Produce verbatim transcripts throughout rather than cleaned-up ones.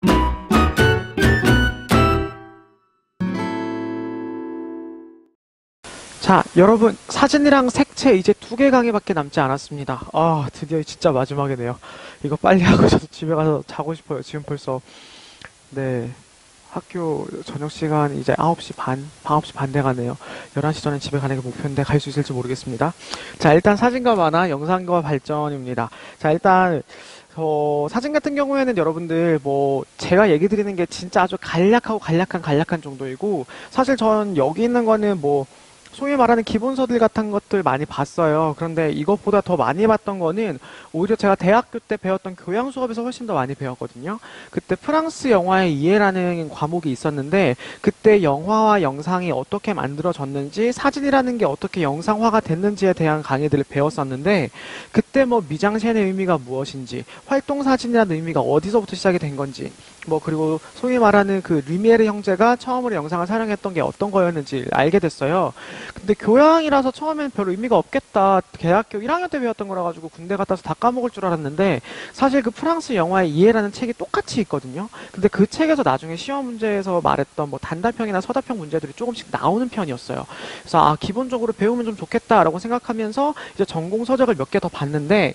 자, 여러분, 사진이랑 색채 이제 두 개 강의밖에 남지 않았습니다. 아, 드디어 진짜 마지막이네요. 이거 빨리 하고 저도 집에 가서 자고 싶어요. 지금 벌써, 네, 학교 저녁 시간 이제 아홉 시 반, 아홉 시 반 돼가네요. 열한 시 전에 집에 가는 게 목표인데 갈 수 있을지 모르겠습니다. 자, 일단 사진과 만화, 영상과 발전입니다. 자, 일단, 어, 사진 같은 경우에는 여러분들 뭐 제가 얘기 드리는 게 진짜 아주 간략하고 간략한 간략한 정도이고, 사실 전 여기 있는 거는 뭐 소위 말하는 기본서들 같은 것들 많이 봤어요. 그런데 이것보다 더 많이 봤던 거는 오히려 제가 대학교 때 배웠던 교양 수업에서 훨씬 더 많이 배웠거든요. 그때 프랑스 영화의 이해라는 과목이 있었는데, 그때 영화와 영상이 어떻게 만들어졌는지, 사진이라는 게 어떻게 영상화가 됐는지에 대한 강의들을 배웠었는데, 그때 뭐 미장센의 의미가 무엇인지, 활동사진이라는 의미가 어디서부터 시작이 된 건지, 뭐 그리고 소위 말하는 그 류미에르 형제가 처음으로 영상을 촬영했던 게 어떤 거였는지 알게 됐어요. 근데 교양이라서 처음에는 별 의미가 없겠다. 대학교 일 학년 때 배웠던 거라 가지고 군대 갔다 와서 다 까먹을 줄 알았는데, 사실 그 프랑스 영화의 이해라는 책이 똑같이 있거든요. 근데 그 책에서 나중에 시험 문제에서 말했던 뭐 단답형이나 서답형 문제들이 조금씩 나오는 편이었어요. 그래서 아, 기본적으로 배우면 좀 좋겠다라고 생각하면서 이제 전공 서적을 몇 개 더 봤는데,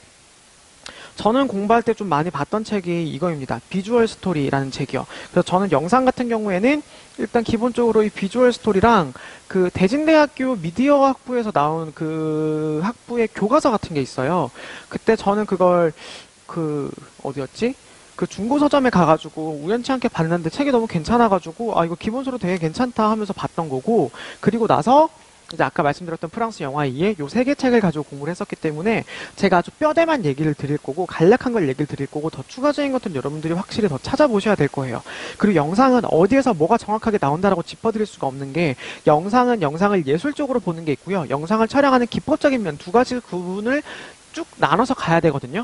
저는 공부할 때 좀 많이 봤던 책이 이거입니다. 비주얼 스토리라는 책이요. 그래서 저는 영상 같은 경우에는 일단 기본적으로 이 비주얼 스토리랑 그 대진대학교 미디어 학부에서 나온 그 학부의 교과서 같은 게 있어요. 그때 저는 그걸 그 어디였지? 그 중고 서점에 가가지고 우연치 않게 봤는데 책이 너무 괜찮아가지고 아, 이거 기본서로 되게 괜찮다 하면서 봤던 거고, 그리고 나서 이제 아까 말씀드렸던 프랑스 영화의 이해, 요 세 개 책을 가지고 공부를 했었기 때문에 제가 아주 뼈대만 얘기를 드릴 거고 간략한 걸 얘기를 드릴 거고, 더 추가적인 것들은 여러분들이 확실히 더 찾아보셔야 될 거예요. 그리고 영상은 어디에서 뭐가 정확하게 나온다라고 짚어드릴 수가 없는 게, 영상은 영상을 예술적으로 보는 게 있고요. 영상을 촬영하는 기법적인 면 두 가지 구분을 쭉 나눠서 가야 되거든요.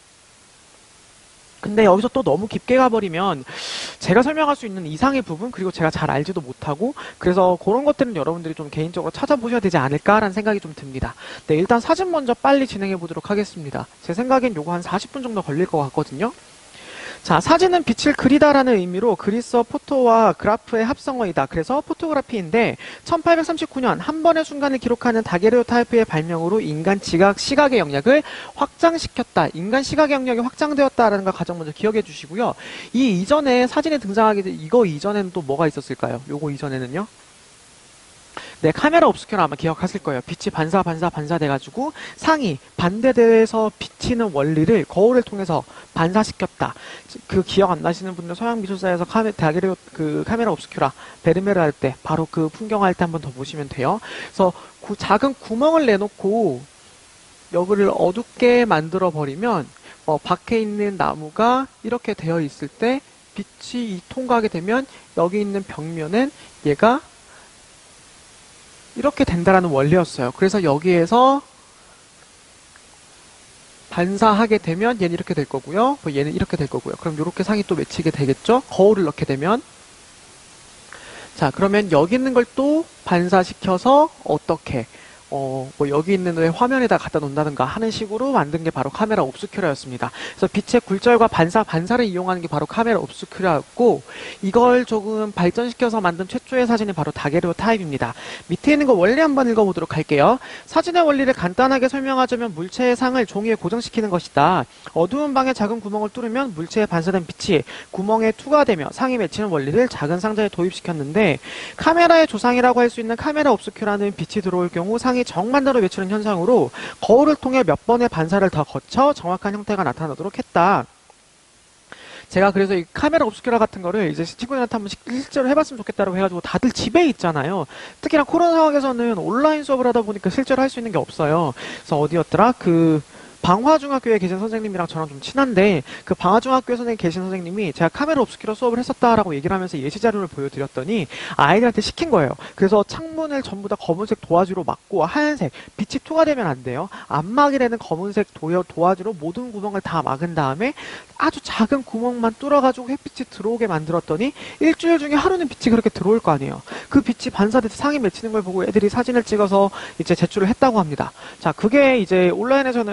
근데 여기서 또 너무 깊게 가버리면 제가 설명할 수 있는 이상의 부분, 그리고 제가 잘 알지도 못하고, 그래서 그런 것들은 여러분들이 좀 개인적으로 찾아보셔야 되지 않을까라는 생각이 좀 듭니다. 네, 일단 사진 먼저 빨리 진행해 보도록 하겠습니다. 제 생각엔 요거 한 사십 분 정도 걸릴 것 같거든요. 자, 사진은 빛을 그리다라는 의미로 그리스어 포토와 그래프의 합성어이다. 그래서 포토그래피인데, 천팔백삼십구 년 한 번의 순간을 기록하는 다게르오타이프의 발명으로 인간 지각, 시각의 영역을 확장시켰다. 인간 시각의 영역이 확장되었다라는 걸 가장 먼저 기억해 주시고요. 이 이전에 사진에 등장하게 된 이거 이전에는 또 뭐가 있었을까요? 요거 이전에는요? 네, 카메라 옵스큐라 아마 기억하실 거예요. 빛이 반사 반사 반사 돼가지고 상이 반대돼서 비치는 원리를 거울을 통해서 반사시켰다. 그 기억 안 나시는 분들 서양미술사에서 카메, 다게르, 그 카메라 옵스큐라 베르메르 할 때 바로 그 풍경 할 때 한번 더 보시면 돼요. 그래서 그 작은 구멍을 내놓고 여기를 어둡게 만들어 버리면 어, 밖에 있는 나무가 이렇게 되어 있을 때 빛이 통과하게 되면 여기 있는 벽면은 얘가 이렇게 된다라는 원리였어요. 그래서 여기에서 반사하게 되면 얘는 이렇게 될 거고요. 뭐 얘는 이렇게 될 거고요. 그럼 이렇게 상이 또 맺히게 되겠죠? 거울을 넣게 되면. 자, 그러면 여기 있는 걸 또 반사시켜서 어떻게 어, 뭐 여기 있는 애 화면에다 갖다 놓는다든가 하는 식으로 만든 게 바로 카메라 옵스큐라였습니다. 그래서 빛의 굴절과 반사, 반사를 이용하는 게 바로 카메라 옵스큐라였고, 이걸 조금 발전시켜서 만든 최초의 사진이 바로 다게르오타입입니다. 밑에 있는 거 원리 한번 읽어보도록 할게요. 사진의 원리를 간단하게 설명하자면 물체의 상을 종이에 고정시키는 것이다. 어두운 방에 작은 구멍을 뚫으면 물체에 반사된 빛이 구멍에 투과되며 상이 맺히는 원리를 작은 상자에 도입시켰는데, 카메라의 조상이라고 할 수 있는 카메라 옵스큐라는 빛이 들어올 경우 상이 정반대로 맺히는 현상으로 거울을 통해 몇 번의 반사를 더 거쳐 정확한 형태가 나타나도록 했다. 제가 그래서 이 카메라 옵스큐라 같은 거를 이제 친구들한테 한번 실제로 해봤으면 좋겠다고 해가지고, 다들 집에 있잖아요. 특히나 코로나 상황에서는 온라인 수업을 하다 보니까 실제로 할 수 있는 게 없어요. 그래서 어디였더라? 그 방화중학교에 계신 선생님이랑 저랑 좀 친한데, 그 방화중학교에 선생님 계신 선생님이 제가 카메라 옵스큐라 수업을 했었다라고 얘기를 하면서 예시 자료를 보여드렸더니 아이들한테 시킨 거예요. 그래서 창문을 전부 다 검은색 도화지로 막고 하얀색, 빛이 투과되면 안 돼요. 안막이 되는 검은색 도, 도화지로 모든 구멍을 다 막은 다음에 아주 작은 구멍만 뚫어가지고 햇빛이 들어오게 만들었더니 일주일 중에 하루는 빛이 그렇게 들어올 거 아니에요. 그 빛이 반사돼서 상이 맺히는 걸 보고 애들이 사진을 찍어서 이제 제출을 했다고 합니다. 자, 그게 이제 온라인에서는 조금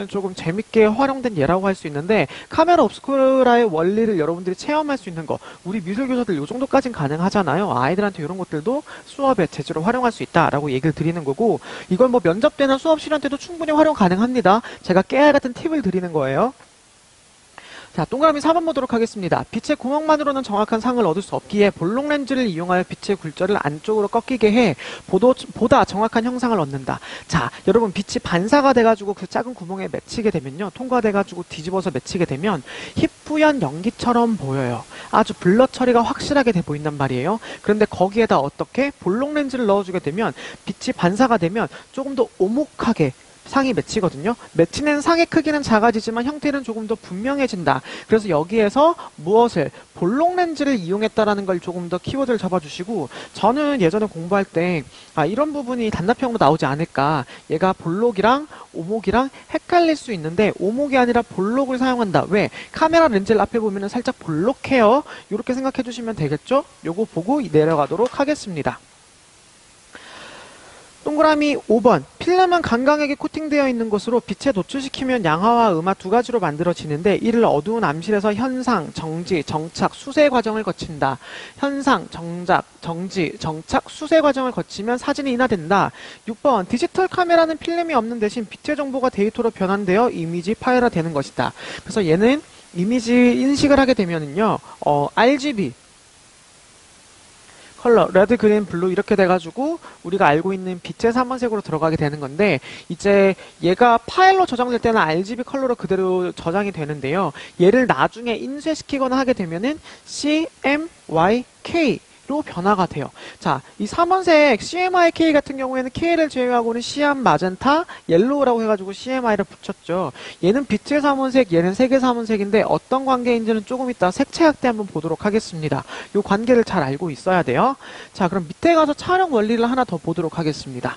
재밌게 활용된 예라고 할 수 있는데, 카메라 옵스쿠라의 원리를 여러분들이 체험할 수 있는 거, 우리 미술 교사들 요 정도까진 가능하잖아요. 아이들한테 이런 것들도 수업에 제대로 활용할 수 있다라고 얘기를 드리는 거고, 이걸 뭐 면접 때나 수업 시간 때도 충분히 활용 가능합니다. 제가 깨알 같은 팁을 드리는 거예요. 자, 동그라미 사 번 보도록 하겠습니다. 빛의 구멍만으로는 정확한 상을 얻을 수 없기에 볼록 렌즈를 이용하여 빛의 굴절을 안쪽으로 꺾이게 해 보도, 보다 정확한 형상을 얻는다. 자, 여러분 빛이 반사가 돼가지고 그 작은 구멍에 맺히게 되면요. 통과돼가지고 뒤집어서 맺히게 되면 희뿌연 연기처럼 보여요. 아주 블러 처리가 확실하게 돼 보인단 말이에요. 그런데 거기에다 어떻게 볼록 렌즈를 넣어주게 되면 빛이 반사가 되면 조금 더 오목하게 상이 맺히거든요. 맺히는 상의 크기는 작아지지만 형태는 조금 더 분명해진다. 그래서 여기에서 무엇을 볼록 렌즈를 이용했다라는 걸 조금 더 키워드를 잡아주시고, 저는 예전에 공부할 때 아, 이런 부분이 단답형으로 나오지 않을까. 얘가 볼록이랑 오목이랑 헷갈릴 수 있는데 오목이 아니라 볼록을 사용한다. 왜? 카메라 렌즈를 앞에 보면 살짝 볼록해요. 이렇게 생각해 주시면 되겠죠? 요거 보고 내려가도록 하겠습니다. 동그라미 오 번. 필름은 강강하게 코팅되어 있는 것으로 빛에 노출시키면 양화와 음화 두 가지로 만들어지는데, 이를 어두운 암실에서 현상, 정지, 정착, 수세 과정을 거친다. 현상, 정작, 정지, 정착, 수세 과정을 거치면 사진이 인화된다. 육 번. 디지털 카메라는 필름이 없는 대신 빛의 정보가 데이터로 변환되어 이미지 파일화 되는 것이다. 그래서 얘는 이미지 인식을 하게 되면은요, 어, 알지비, 컬러, 레드, 그린, 블루 이렇게 돼가지고 우리가 알고 있는 빛의 삼 원색으로 들어가게 되는 건데, 이제 얘가 파일로 저장될 때는 알지비 컬러로 그대로 저장이 되는데요. 얘를 나중에 인쇄시키거나 하게 되면은 씨엠와이케이 로 변화가 돼요. 자, 이 삼 원색 씨엠와이케이 같은 경우에는 K를 제외하고는 시안, 마젠타, 옐로우라고 해가지고 씨엠아이를 붙였죠. 얘는 빛의 삼 원색, 얘는 색의 삼 원색인데 어떤 관계인지는 조금 이따 색채학 때 한번 보도록 하겠습니다. 이 관계를 잘 알고 있어야 돼요. 자, 그럼 밑에 가서 촬영 원리를 하나 더 보도록 하겠습니다.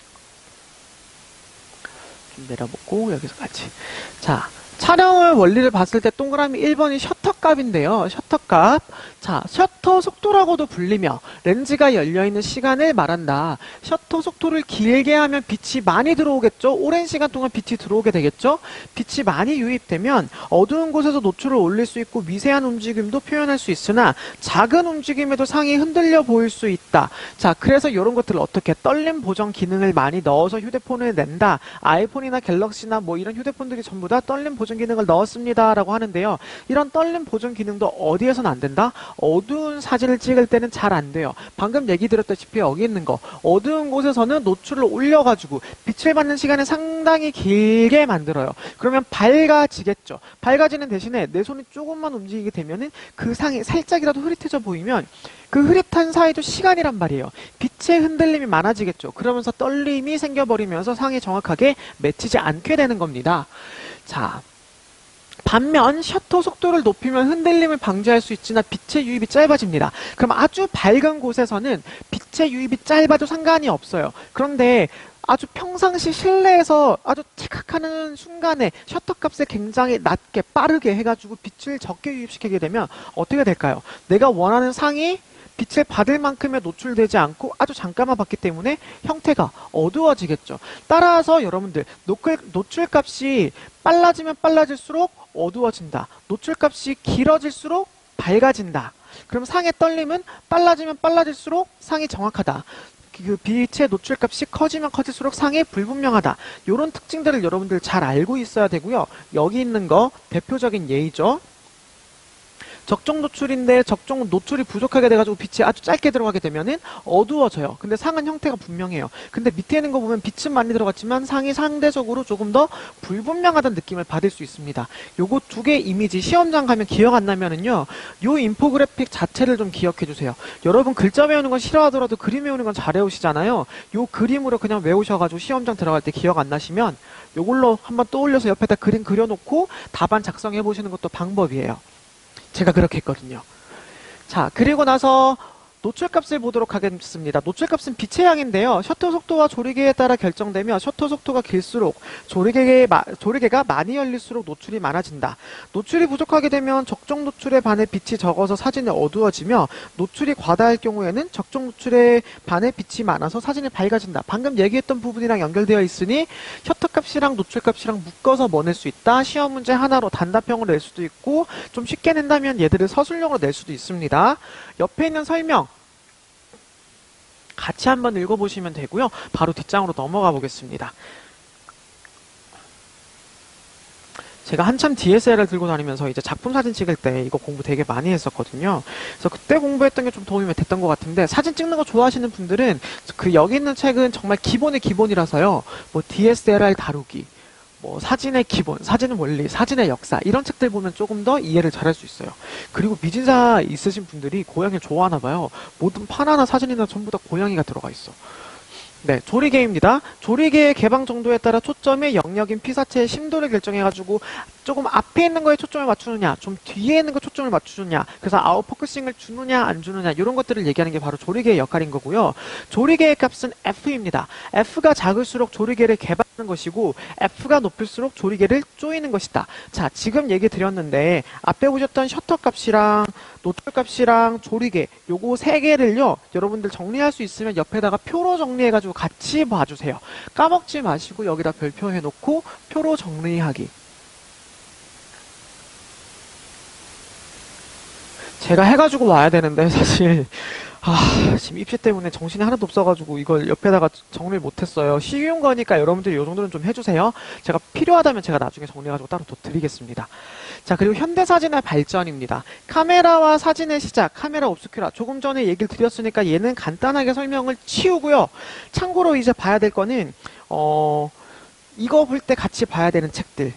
좀 내려보고 여기서 같이. 자, 촬영을 원리를 봤을 때 동그라미 일 번이 셔터 값인데요. 셔터 값. 자, 셔터 속도라고도 불리며 렌즈가 열려있는 시간을 말한다. 셔터 속도를 길게 하면 빛이 많이 들어오겠죠? 오랜 시간 동안 빛이 들어오게 되겠죠? 빛이 많이 유입되면 어두운 곳에서 노출을 올릴 수 있고 미세한 움직임도 표현할 수 있으나 작은 움직임에도 상이 흔들려 보일 수 있다. 자, 그래서 이런 것들을 어떻게 떨림 보정 기능을 많이 넣어서 휴대폰을 낸다. 아이폰이나 갤럭시나 뭐 이런 휴대폰들이 전부 다 떨림 보정 기능을 넣었습니다 라고 하는데요. 이런 떨림 보정 기능도 어디에서는 안 된다? 어두운 사진을 찍을 때는 잘 안 돼요. 방금 얘기 드렸다시피 여기 있는 거, 어두운 곳에서는 노출을 올려가지고 빛을 받는 시간을 상당히 길게 만들어요. 그러면 밝아지겠죠. 밝아지는 대신에 내 손이 조금만 움직이게 되면은 그 상이 살짝이라도 흐릿해져 보이면 그 흐릿한 사이도 시간이란 말이에요. 빛의 흔들림이 많아지겠죠. 그러면서 떨림이 생겨버리면서 상이 정확하게 맺히지 않게 되는 겁니다. 자, 반면 셔터 속도를 높이면 흔들림을 방지할 수 있으나 빛의 유입이 짧아집니다. 그럼 아주 밝은 곳에서는 빛의 유입이 짧아도 상관이 없어요. 그런데 아주 평상시 실내에서 아주 칙하는 순간에 셔터 값을 굉장히 낮게 빠르게 해가지고 빛을 적게 유입시키게 되면 어떻게 될까요? 내가 원하는 상이 빛을 받을 만큼의 노출되지 않고 아주 잠깐만 받기 때문에 형태가 어두워지겠죠. 따라서 여러분들 노출, 노출값이 빨라지면 빨라질수록 어두워진다. 노출값이 길어질수록 밝아진다. 그럼 상의 떨림은 빨라지면 빨라질수록 상이 정확하다. 그 빛의 노출값이 커지면 커질수록 상이 불분명하다. 이런 특징들을 여러분들 잘 알고 있어야 되고요. 여기 있는 거 대표적인 예이죠. 적정 노출인데 적정 노출이 부족하게 돼가지고 빛이 아주 짧게 들어가게 되면은 어두워져요. 근데 상은 형태가 분명해요. 근데 밑에 있는 거 보면 빛은 많이 들어갔지만 상이 상대적으로 조금 더 불분명하다는 느낌을 받을 수 있습니다. 요거 두 개 이미지 시험장 가면 기억 안 나면은요, 요 인포그래픽 자체를 좀 기억해 주세요. 여러분 글자 외우는 건 싫어하더라도 그림 외우는 건 잘 외우시잖아요. 요 그림으로 그냥 외우셔가지고 시험장 들어갈 때 기억 안 나시면 요걸로 한번 떠올려서 옆에다 그림 그려놓고 답안 작성해 보시는 것도 방법이에요. 제가 그렇게 했거든요. 자, 그리고 나서 노출값을 보도록 하겠습니다. 노출값은 빛의 양인데요. 셔터 속도와 조리개에 따라 결정되며 셔터 속도가 길수록 조리개의 마, 조리개가 많이 열릴수록 노출이 많아진다. 노출이 부족하게 되면 적정 노출에 반해 빛이 적어서 사진이 어두워지며 노출이 과다할 경우에는 적정 노출에 반해 빛이 많아서 사진이 밝아진다. 방금 얘기했던 부분이랑 연결되어 있으니 셔터값이랑 노출값이랑 묶어서 뭐 낼 수 있다. 시험 문제 하나로 단답형으로 낼 수도 있고 좀 쉽게 낸다면 얘들을 서술형으로 낼 수도 있습니다. 옆에 있는 설명 같이 한번 읽어보시면 되고요. 바로 뒷장으로 넘어가 보겠습니다. 제가 한참 디에스엘알 들고 다니면서 이제 작품 사진 찍을 때 이거 공부 되게 많이 했었거든요. 그래서 그때 공부했던 게 좀 도움이 됐던 것 같은데 사진 찍는 거 좋아하시는 분들은 그 여기 있는 책은 정말 기본의 기본이라서요. 뭐 디에스엘알 다루기, 뭐 사진의 기본, 사진의 원리, 사진의 역사 이런 책들 보면 조금 더 이해를 잘할 수 있어요. 그리고 미진사 있으신 분들이 고양이를 좋아하나 봐요. 모든 파나나 사진이나 전부 다 고양이가 들어가 있어. 네, 조리개입니다. 조리개의 개방 정도에 따라 초점의 영역인 피사체의 심도를 결정해가지고 조금 앞에 있는 거에 초점을 맞추느냐, 좀 뒤에 있는 거 초점을 맞추느냐, 그래서 아웃포커싱을 주느냐, 안 주느냐, 이런 것들을 얘기하는 게 바로 조리개의 역할인 거고요. 조리개의 값은 F입니다. F가 작을수록 조리개를 개방하는 것이고, F가 높을수록 조리개를 조이는 것이다. 자, 지금 얘기 드렸는데, 앞에 보셨던 셔터 값이랑, 노출 값이랑 조리개, 요거 세 개를요, 여러분들 정리할 수 있으면 옆에다가 표로 정리해가지고 같이 봐주세요. 까먹지 마시고 여기다 별표 해놓고, 표로 정리하기. 제가 해가지고 와야 되는데 사실 아 지금 입시 때문에 정신이 하나도 없어가지고 이걸 옆에다가 정리를 못했어요. 쉬운 거니까 여러분들이 이 정도는 좀 해주세요. 제가 필요하다면 제가 나중에 정리해가지고 따로 더 드리겠습니다. 자, 그리고 현대사진의 발전입니다. 카메라와 사진의 시작, 카메라 옵스큐라. 조금 전에 얘기를 드렸으니까 얘는 간단하게 설명을 치우고요. 참고로 이제 봐야 될 거는 어 이거 볼 때 같이 봐야 되는 책들.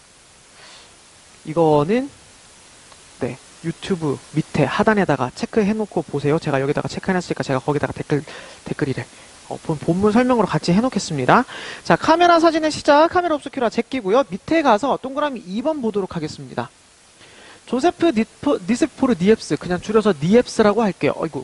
이거는 네. 유튜브 밑에 하단에다가 체크해놓고 보세요. 제가 여기다가 체크해놨으니까 제가 거기다가 댓글, 댓글이래. 어, 본문 설명으로 같이 해놓겠습니다. 자, 카메라 사진의 시작, 카메라 옵스큐라 제끼고요. 밑에 가서 동그라미 이 번 보도록 하겠습니다. 조세프 니포, 니스포르 니엡스, 그냥 줄여서 니엡스라고 할게요. 어이구.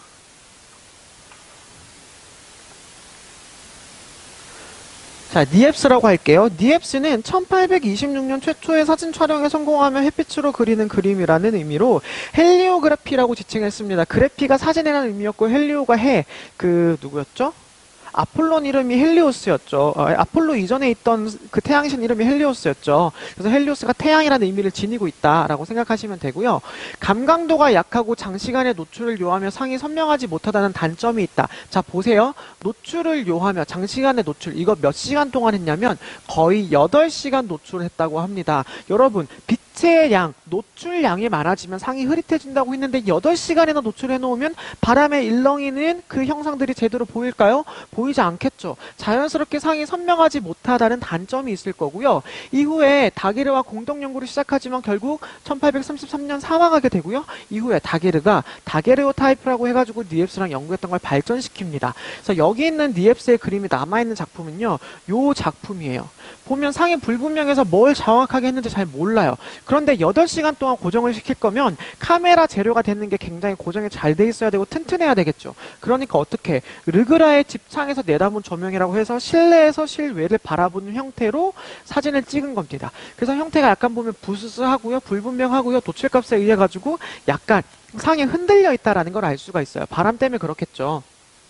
자, 니엡스라고 할게요. 니엡스는 천팔백이십육 년 최초의 사진 촬영에 성공하며 햇빛으로 그리는 그림이라는 의미로 헬리오그래피라고 지칭했습니다. 그래피가 사진이라는 의미였고 헬리오가 해, 그 누구였죠? 아폴론 이름이 헬리오스였죠. 어, 아폴로 이전에 있던 그 태양신 이름이 헬리오스였죠. 그래서 헬리오스가 태양이라는 의미를 지니고 있다라고 생각하시면 되고요. 감광도가 약하고 장시간의 노출을 요하며 상이 선명하지 못하다는 단점이 있다. 자, 보세요. 노출을 요하며 장시간의 노출, 이거 몇 시간 동안 했냐면 거의 여덟 시간 노출했다고 합니다. 여러분, 빛의 양, 노출량이 많아지면 상이 흐릿해진다고 했는데 여덟 시간이나 노출해놓으면 바람에 일렁이는 그 형상들이 제대로 보일까요? 보이지 않겠죠. 자연스럽게 상이 선명하지 못하다는 단점이 있을 거고요. 이후에 다게르와 공동 연구를 시작하지만 결국 천팔백삼십삼 년 사망하게 되고요. 이후에 다게르가 다게르오 타입이라고 해가지고 니엡스랑 연구했던 걸 발전시킵니다. 그래서 여기 있는 니엡스의 그림이 남아있는 작품은요. 요 작품이에요. 보면 상이 불분명해서 뭘 정확하게 했는지 잘 몰라요. 그런데 여덟 시간 동안 고정을 시킬 거면 카메라 재료가 되는 게 굉장히 고정이 잘 돼 있어야 되고 튼튼해야 되겠죠. 그러니까 어떻게 르그라의 집창에서 내다본 조명이라고 해서 실내에서 실외를 바라보는 형태로 사진을 찍은 겁니다. 그래서 형태가 약간 보면 부스스하고요. 불분명하고요. 노출값에 의해 가지고 약간 상이 흔들려 있다라는 걸 알 수가 있어요. 바람 때문에 그렇겠죠.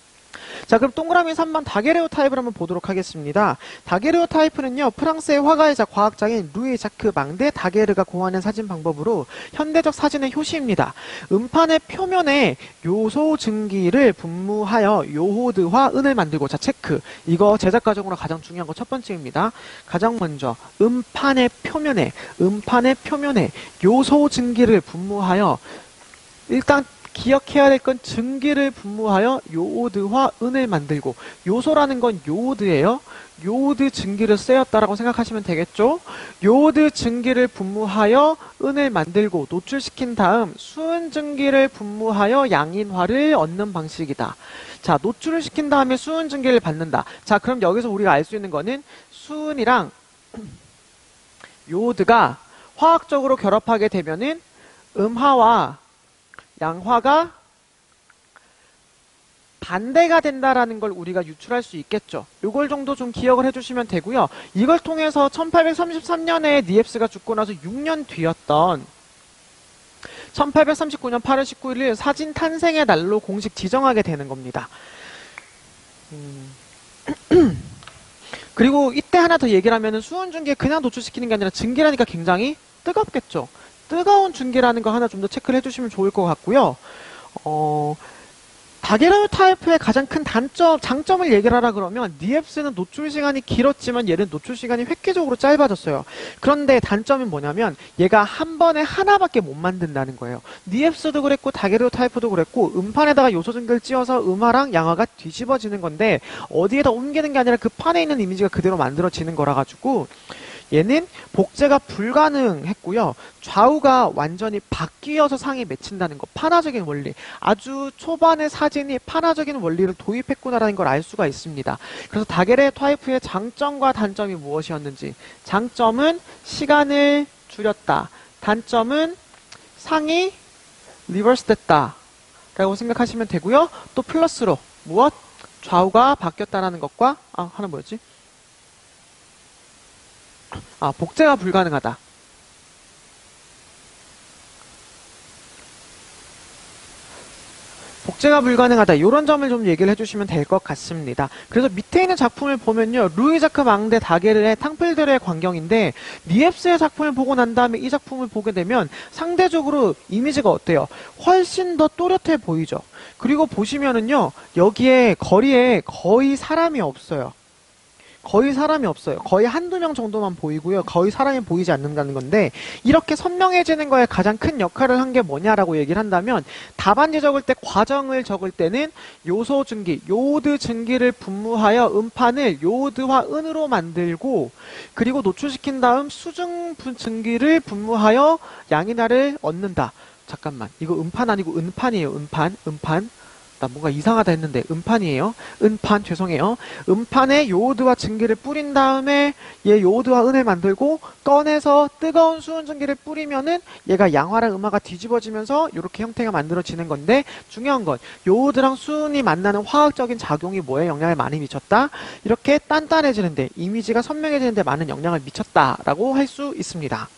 자, 그럼 동그라미 삼 번 다게르오 타입을 한번 보도록 하겠습니다. 다게르오 타입은요, 프랑스의 화가이자 과학자인 루이 자크 망데 다게르가 고안한 사진 방법으로 현대적 사진의 효시입니다. 음판의 표면에 요소 증기를 분무하여 요호드화 은을 만들고, 자, 체크. 이거 제작 과정으로 가장 중요한 거 첫 번째입니다. 가장 먼저 음판의 표면에, 음판의 표면에 요소 증기를 분무하여, 일단 기억해야 될 건 증기를 분무하여 요오드화 은을 만들고, 요소라는 건 요오드예요. 요오드 증기를 쓰였다라고 생각하시면 되겠죠. 요오드 증기를 분무하여 은을 만들고 노출시킨 다음 수은 증기를 분무하여 양인화를 얻는 방식이다. 자, 노출을 시킨 다음에 수은 증기를 받는다. 자, 그럼 여기서 우리가 알 수 있는 거는 수은이랑 요오드가 화학적으로 결합하게 되면은 음화와 양화가 반대가 된다라는 걸 우리가 유출할 수 있겠죠. 요걸 정도 좀 기억을 해주시면 되고요. 이걸 통해서 천팔백삼십삼 년에 니엡스가 죽고 나서 육 년 뒤였던 천팔백삼십구 년 팔월 십구일을 사진 탄생의 날로 공식 지정하게 되는 겁니다. 음. 그리고 이때 하나 더 얘기를 하면은 수은 중계 그냥 노출시키는 게 아니라 증기라니까 굉장히 뜨겁겠죠. 뜨거운 증기라는 거 하나 좀 더 체크를 해주시면 좋을 것 같고요. 어, 다게르타이프의 가장 큰 단점, 장점을 얘기를 하라 그러면 니엡스는 노출 시간이 길었지만 얘는 노출 시간이 획기적으로 짧아졌어요. 그런데 단점이 뭐냐면 얘가 한 번에 하나밖에 못 만든다는 거예요. 니엡스도 그랬고 다게르타이프도 그랬고 음판에다가 요소 증기를 찧어서 음화랑 양화가 뒤집어지는 건데 어디에다 옮기는 게 아니라 그 판에 있는 이미지가 그대로 만들어지는 거라 가지고 얘는 복제가 불가능했고요. 좌우가 완전히 바뀌어서 상이 맺힌다는 거. 판화적인 원리. 아주 초반의 사진이 판화적인 원리를 도입했구나라는 걸 알 수가 있습니다. 그래서 다게르타이프의 장점과 단점이 무엇이었는지. 장점은 시간을 줄였다. 단점은 상이 리버스 됐다. 라고 생각하시면 되고요. 또 플러스로 무엇? 좌우가 바뀌었다라는 것과 아, 하나 뭐였지? 아, 복제가 불가능하다. 복제가 불가능하다. 이런 점을 좀 얘기를 해주시면 될 것 같습니다. 그래서 밑에 있는 작품을 보면요. 루이자크 망대 다게르의 탕필드의 광경인데 니엡스의 작품을 보고 난 다음에 이 작품을 보게 되면 상대적으로 이미지가 어때요? 훨씬 더 또렷해 보이죠. 그리고 보시면은요. 여기에 거리에 거의 사람이 없어요. 거의 사람이 없어요. 거의 한두 명 정도만 보이고요. 거의 사람이 보이지 않는다는 건데 이렇게 선명해지는 거에 가장 큰 역할을 한 게 뭐냐라고 얘기를 한다면 답안지 적을 때 과정을 적을 때는 요소 증기, 요오드 증기를 분무하여 음판을 요오드와 은으로 만들고 그리고 노출시킨 다음 수증 증기를 분무하여 양인화를 얻는다. 잠깐만. 이거 음판 아니고 은판이에요. 은판. 은판. 나 뭔가 이상하다 했는데 음판이에요. 은판 죄송해요. 음판에 요오드와 증기를 뿌린 다음에 얘 요오드와 은을 만들고 꺼내서 뜨거운 수은 증기를 뿌리면은 얘가 양화랑 음화가 뒤집어지면서 이렇게 형태가 만들어지는 건데 중요한 건 요오드랑 수은이 만나는 화학적인 작용이 뭐에 영향을 많이 미쳤다? 이렇게 단단해지는데 이미지가 선명해지는데 많은 영향을 미쳤다라고 할 수 있습니다.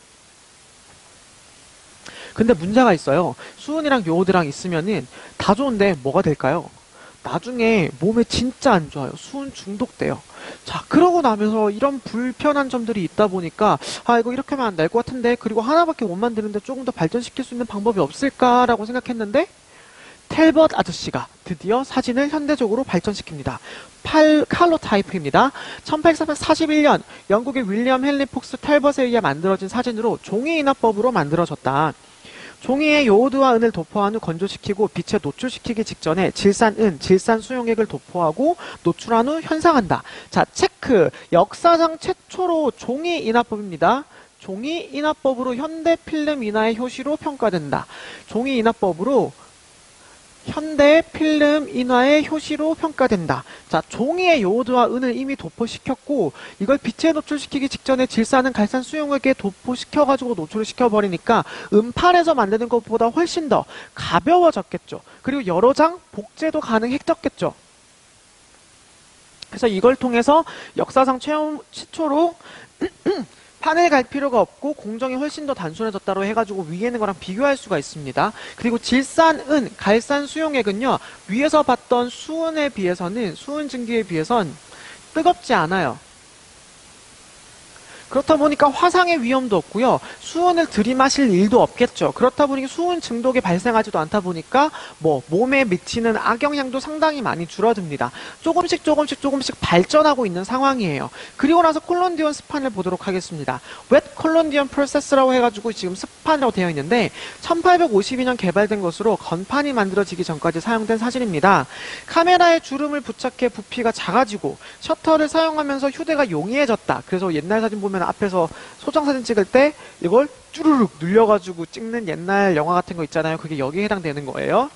근데 문제가 있어요. 수은이랑 요오드랑 있으면은 다 좋은데 뭐가 될까요? 나중에 몸에 진짜 안 좋아요. 수은 중독돼요. 자, 그러고 나면서 이런 불편한 점들이 있다 보니까 아 이거 이렇게 하면 안 될 것 같은데 그리고 하나밖에 못 만드는데 조금 더 발전시킬 수 있는 방법이 없을까라고 생각했는데 텔벗 아저씨가 드디어 사진을 현대적으로 발전시킵니다. 팔 칼로 타이프입니다. 천팔백사십일 년 영국의 윌리엄 헨리 폭스 텔벗에 의해 만들어진 사진으로 종이 인화법으로 만들어졌다. 종이에 요오드와 은을 도포한 후 건조시키고 빛에 노출시키기 직전에 질산은, 질산수용액을 도포하고 노출한 후 현상한다. 자, 체크. 역사상 최초로 종이 인화법입니다. 종이 인화법으로 현대 필름 인화의 효시로 평가된다. 종이 인화법으로 현대 필름 인화의 효시로 평가된다. 자, 종이에 요오드와 은을 이미 도포시켰고 이걸 빛에 노출시키기 직전에 질산은 갈산 수용액에 도포시켜가지고 노출을 시켜버리니까 음판에서 만드는 것보다 훨씬 더 가벼워졌겠죠. 그리고 여러 장 복제도 가능해졌겠죠. 그래서 이걸 통해서 역사상 최초로 판을 갈 필요가 없고 공정이 훨씬 더 단순해졌다고 해가지고 위에 있는 거랑 비교할 수가 있습니다. 그리고 질산은, 갈산 수용액은요. 위에서 봤던 수은에 비해서는, 수은 증기에 비해선 뜨겁지 않아요. 그렇다 보니까 화상의 위험도 없고요. 수은을 들이마실 일도 없겠죠. 그렇다 보니 수은 중독이 발생하지도 않다 보니까 뭐 몸에 미치는 악영향도 상당히 많이 줄어듭니다. 조금씩 조금씩 조금씩 발전하고 있는 상황이에요. 그리고 나서 콜론디온 스판을 보도록 하겠습니다. 웻 콜론디온 프로세스라고 해가지고 지금 스판이라고 되어 있는데 천팔백오십이 년 개발된 것으로 건판이 만들어지기 전까지 사용된 사진입니다. 카메라에 주름을 부착해 부피가 작아지고 셔터를 사용하면서 휴대가 용이해졌다. 그래서 옛날 사진 보면 앞에서 소장 사진 찍을 때 이걸 쭈르륵 눌려가지고 찍는 옛날 영화 같은 거 있잖아요. 그게 여기에 해당되는 거예요.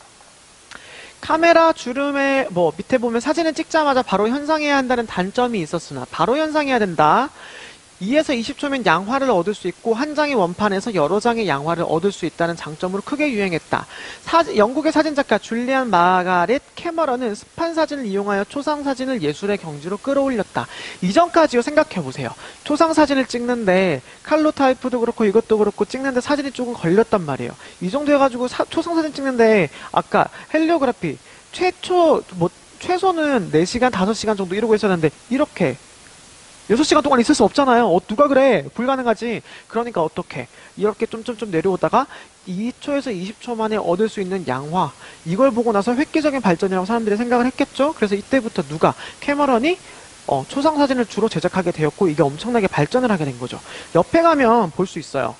카메라 주름에 뭐 밑에 보면 사진을 찍자마자 바로 현상해야 한다는 단점이 있었으나 바로 현상해야 된다. 이에서 이십 초면 양화를 얻을 수 있고 한 장의 원판에서 여러 장의 양화를 얻을 수 있다는 장점으로 크게 유행했다. 사, 영국의 사진작가 줄리안 마가렛 캐머런은 습한 사진을 이용하여 초상 사진을 예술의 경지로 끌어올렸다. 이전까지요, 생각해보세요. 초상 사진을 찍는데 칼로 타이프도 그렇고 이것도 그렇고 찍는데 사진이 조금 걸렸단 말이에요. 이 정도 해가지고 사, 초상 사진 찍는데 아까 헬리오그래피 최초 뭐 최소는 네 시간, 다섯 시간 정도 이러고 있었는데 이렇게 여섯 시간 동안 있을 수 없잖아요. 어, 누가 그래? 불가능하지. 그러니까 어떻게? 이렇게 좀좀좀 내려오다가 이 초에서 이십 초 만에 얻을 수 있는 양화. 이걸 보고 나서 획기적인 발전이라고 사람들이 생각을 했겠죠? 그래서 이때부터 누가? 캐머런이 어, 초상 사진을 주로 제작하게 되었고 이게 엄청나게 발전을 하게 된 거죠. 옆에 가면 볼 수 있어요.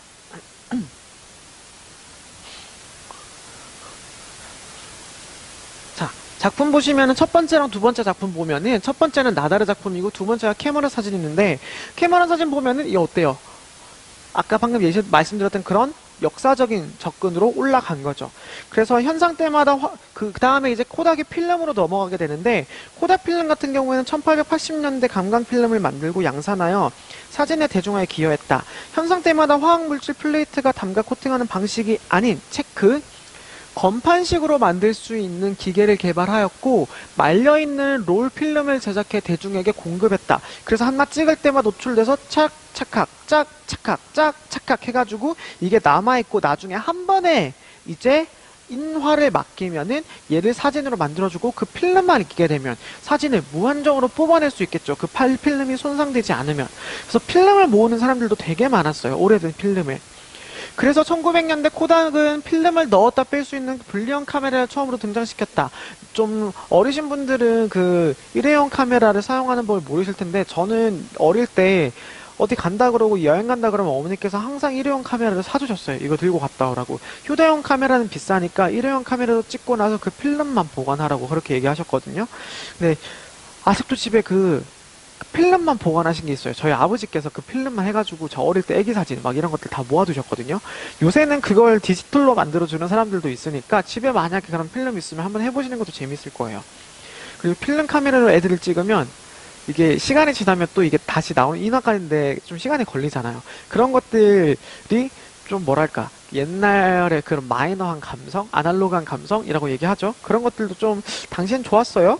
자, 작품 보시면은 첫 번째랑 두 번째 작품 보면은 첫 번째는 나다르 작품이고 두 번째가 캐머런 사진이 있는데 캐머런 사진 보면은 이 어때요? 아까 방금 예시 말씀드렸던 그런 역사적인 접근으로 올라간 거죠. 그래서 현상 때마다 화, 그 다음에 이제 코닥이 필름으로 넘어가게 되는데 코닥 필름 같은 경우에는 천팔백팔십 년대 감광 필름을 만들고 양산하여 사진의 대중화에 기여했다. 현상 때마다 화학물질 플레이트가 담가 코팅하는 방식이 아닌 체크 건판식으로 만들 수 있는 기계를 개발하였고 말려있는 롤 필름을 제작해 대중에게 공급했다. 그래서 하나 찍을 때마다 노출돼서 착 착각 짝 착각 짝 착각 해가지고 이게 남아있고 나중에 한 번에 이제 인화를 맡기면은 얘를 사진으로 만들어주고 그 필름만 있게 되면 사진을 무한정으로 뽑아낼 수 있겠죠. 그 팔 필름이 손상되지 않으면. 그래서 필름을 모으는 사람들도 되게 많았어요. 오래된 필름을. 그래서 천구백 년대 코닥은 필름을 넣었다 뺄 수 있는 분리형 카메라를 처음으로 등장시켰다. 좀 어리신 분들은 그 일회용 카메라를 사용하는 법을 모르실 텐데 저는 어릴 때 어디 간다 그러고 여행 간다 그러면 어머니께서 항상 일회용 카메라를 사주셨어요. 이거 들고 갔다 오라고. 휴대용 카메라는 비싸니까 일회용 카메라로 찍고 나서 그 필름만 보관하라고 그렇게 얘기하셨거든요. 근데 아직도 집에 그 필름만 보관하신 게 있어요. 저희 아버지께서 그 필름만 해가지고 저 어릴 때 애기 사진 막 이런 것들 다 모아두셨거든요. 요새는 그걸 디지털로 만들어주는 사람들도 있으니까 집에 만약에 그런 필름 있으면 한번 해보시는 것도 재밌을 거예요. 그리고 필름 카메라로 애들을 찍으면 이게 시간이 지나면 또 이게 다시 나오는 인화가인데 좀 시간이 걸리잖아요. 그런 것들이 좀 뭐랄까 옛날에 그런 마이너한 감성, 아날로그한 감성이라고 얘기하죠. 그런 것들도 좀 당시엔 좋았어요.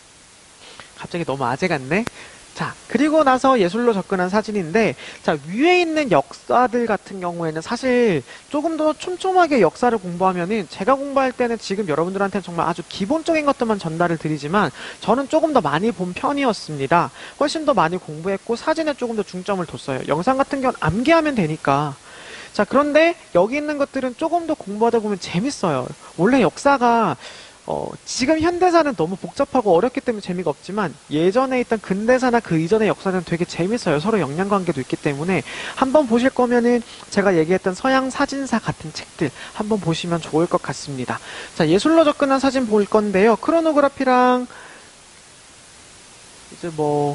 갑자기 너무 아재 같네. 자, 그리고 나서 예술로 접근한 사진인데, 자, 위에 있는 역사들 같은 경우에는 사실 조금 더 촘촘하게 역사를 공부하면은, 제가 공부할 때는 지금 여러분들한테는 정말 아주 기본적인 것들만 전달을 드리지만, 저는 조금 더 많이 본 편이었습니다. 훨씬 더 많이 공부했고, 사진에 조금 더 중점을 뒀어요. 영상 같은 경우는 암기하면 되니까. 자, 그런데 여기 있는 것들은 조금 더 공부하다 보면 재밌어요. 원래 역사가 어, 지금 현대사는 너무 복잡하고 어렵기 때문에 재미가 없지만 예전에 있던 근대사나 그 이전의 역사는 되게 재밌어요. 서로 역량관계도 있기 때문에 한번 보실 거면은 제가 얘기했던 서양 사진사 같은 책들 한번 보시면 좋을 것 같습니다. 자, 예술로 접근한 사진 볼 건데요. 크로노그래피랑 이제 뭐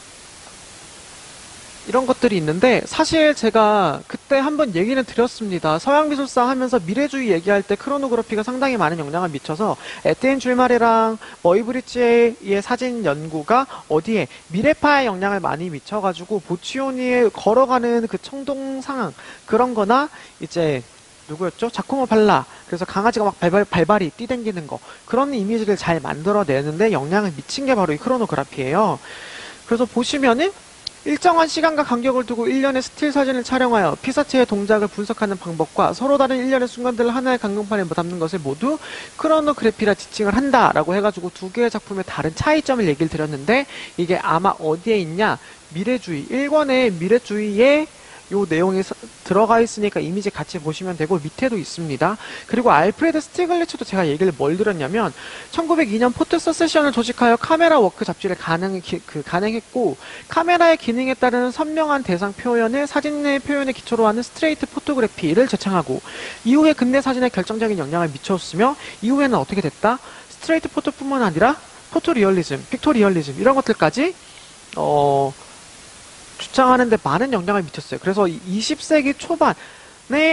이런 것들이 있는데 사실 제가 그때 한번 얘기는 드렸습니다. 서양미술사 하면서 미래주의 얘기할 때 크로노그래피가 상당히 많은 영향을 미쳐서 에티엔 줄마리랑 머이브리치의 사진 연구가 어디에 미래파의 영향을 많이 미쳐가지고 보치오니에 걸어가는 그 청동 상황 그런 거나 이제 누구였죠? 자코모 팔라. 그래서 강아지가 막 발발, 발발이 뛰댕기는 거 그런 이미지를 잘 만들어내는데 영향을 미친 게 바로 이 크로노그래피예요. 그래서 보시면은 일정한 시간과 간격을 두고 일련의 스틸 사진을 촬영하여 피사체의 동작을 분석하는 방법과 서로 다른 일련의 순간들을 하나의 강경판에 담는 것을 모두 크로노그래피라 지칭을 한다라고 해가지고 두 개의 작품의 다른 차이점을 얘기를 드렸는데 이게 아마 어디에 있냐? 미래주의, 일 권의 미래주의의 요 내용이 서, 들어가 있으니까 이미지 같이 보시면 되고 밑에도 있습니다. 그리고 알프레드 스티글리츠도 제가 얘기를 뭘 드렸냐면 천구백이 년 포트 서세션을 조직하여 카메라 워크 잡지를 가능, 기, 그, 가능했고 카메라의 기능에 따르는 선명한 대상 표현을 사진의 표현에 기초로 하는 스트레이트 포토그래피를 제창하고 이후에 근대 사진에 결정적인 영향을 미쳤으며 이후에는 어떻게 됐다? 스트레이트 포토뿐만 아니라 포토리얼리즘, 픽토리얼리즘 이런 것들까지 어... 주창하는데 많은 영향을 미쳤어요. 그래서 이십 세기 초반에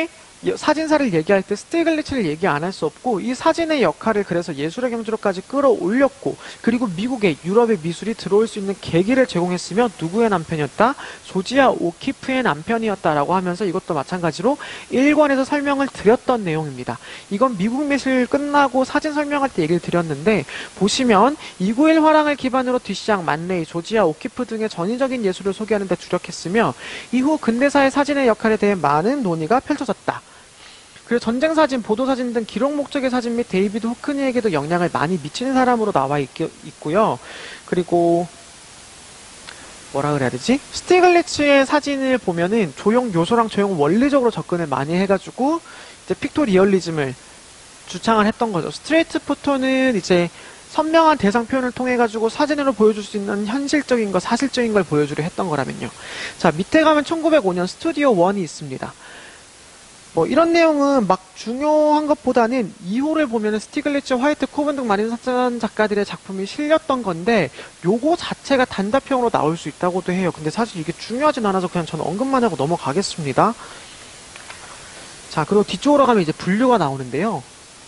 사진사를 얘기할 때 스티글리츠를 얘기 안 할 수 없고 이 사진의 역할을 그래서 예술의 경주로까지 끌어올렸고 그리고 미국에 유럽의 미술이 들어올 수 있는 계기를 제공했으며 누구의 남편이었다? 조지아 오키프의 남편이었다라고 하면서 이것도 마찬가지로 일 권에서 설명을 드렸던 내용입니다. 이건 미국 미술 끝나고 사진 설명할 때 얘기를 드렸는데 보시면 이구일 화랑을 기반으로 뒤시장, 만레이, 조지아 오키프 등의 전위적인 예술을 소개하는 데 주력했으며 이후 근대사의 사진의 역할에 대해 많은 논의가 펼쳐졌다. 그리고 전쟁사진, 보도사진 등 기록 목적의 사진 및 데이비드 호크니에게도 영향을 많이 미치는 사람으로 나와 있, 있고요. 그리고 뭐라 그래야 되지? 스티글리츠의 사진을 보면은 조형 요소랑 조형 원리적으로 접근을 많이 해가지고 이제 픽토리얼리즘을 주창을 했던 거죠. 스트레이트 포토는 이제 선명한 대상 표현을 통해 가지고 사진으로 보여줄 수 있는 현실적인 거, 사실적인 걸 보여주려 했던 거라면요. 자, 밑에 가면 천구백오 년 스튜디오 일이 있습니다. 뭐 이런 내용은 막 중요한 것보다는 이 호를 보면은 스티글리츠, 화이트, 코븐 등 많은 사진 작가들의 작품이 실렸던 건데 요거 자체가 단답형으로 나올 수 있다고도 해요. 근데 사실 이게 중요하진 않아서 그냥 저는 언급만 하고 넘어가겠습니다. 자, 그리고 뒤쪽으로 가면 이제 분류가 나오는데요.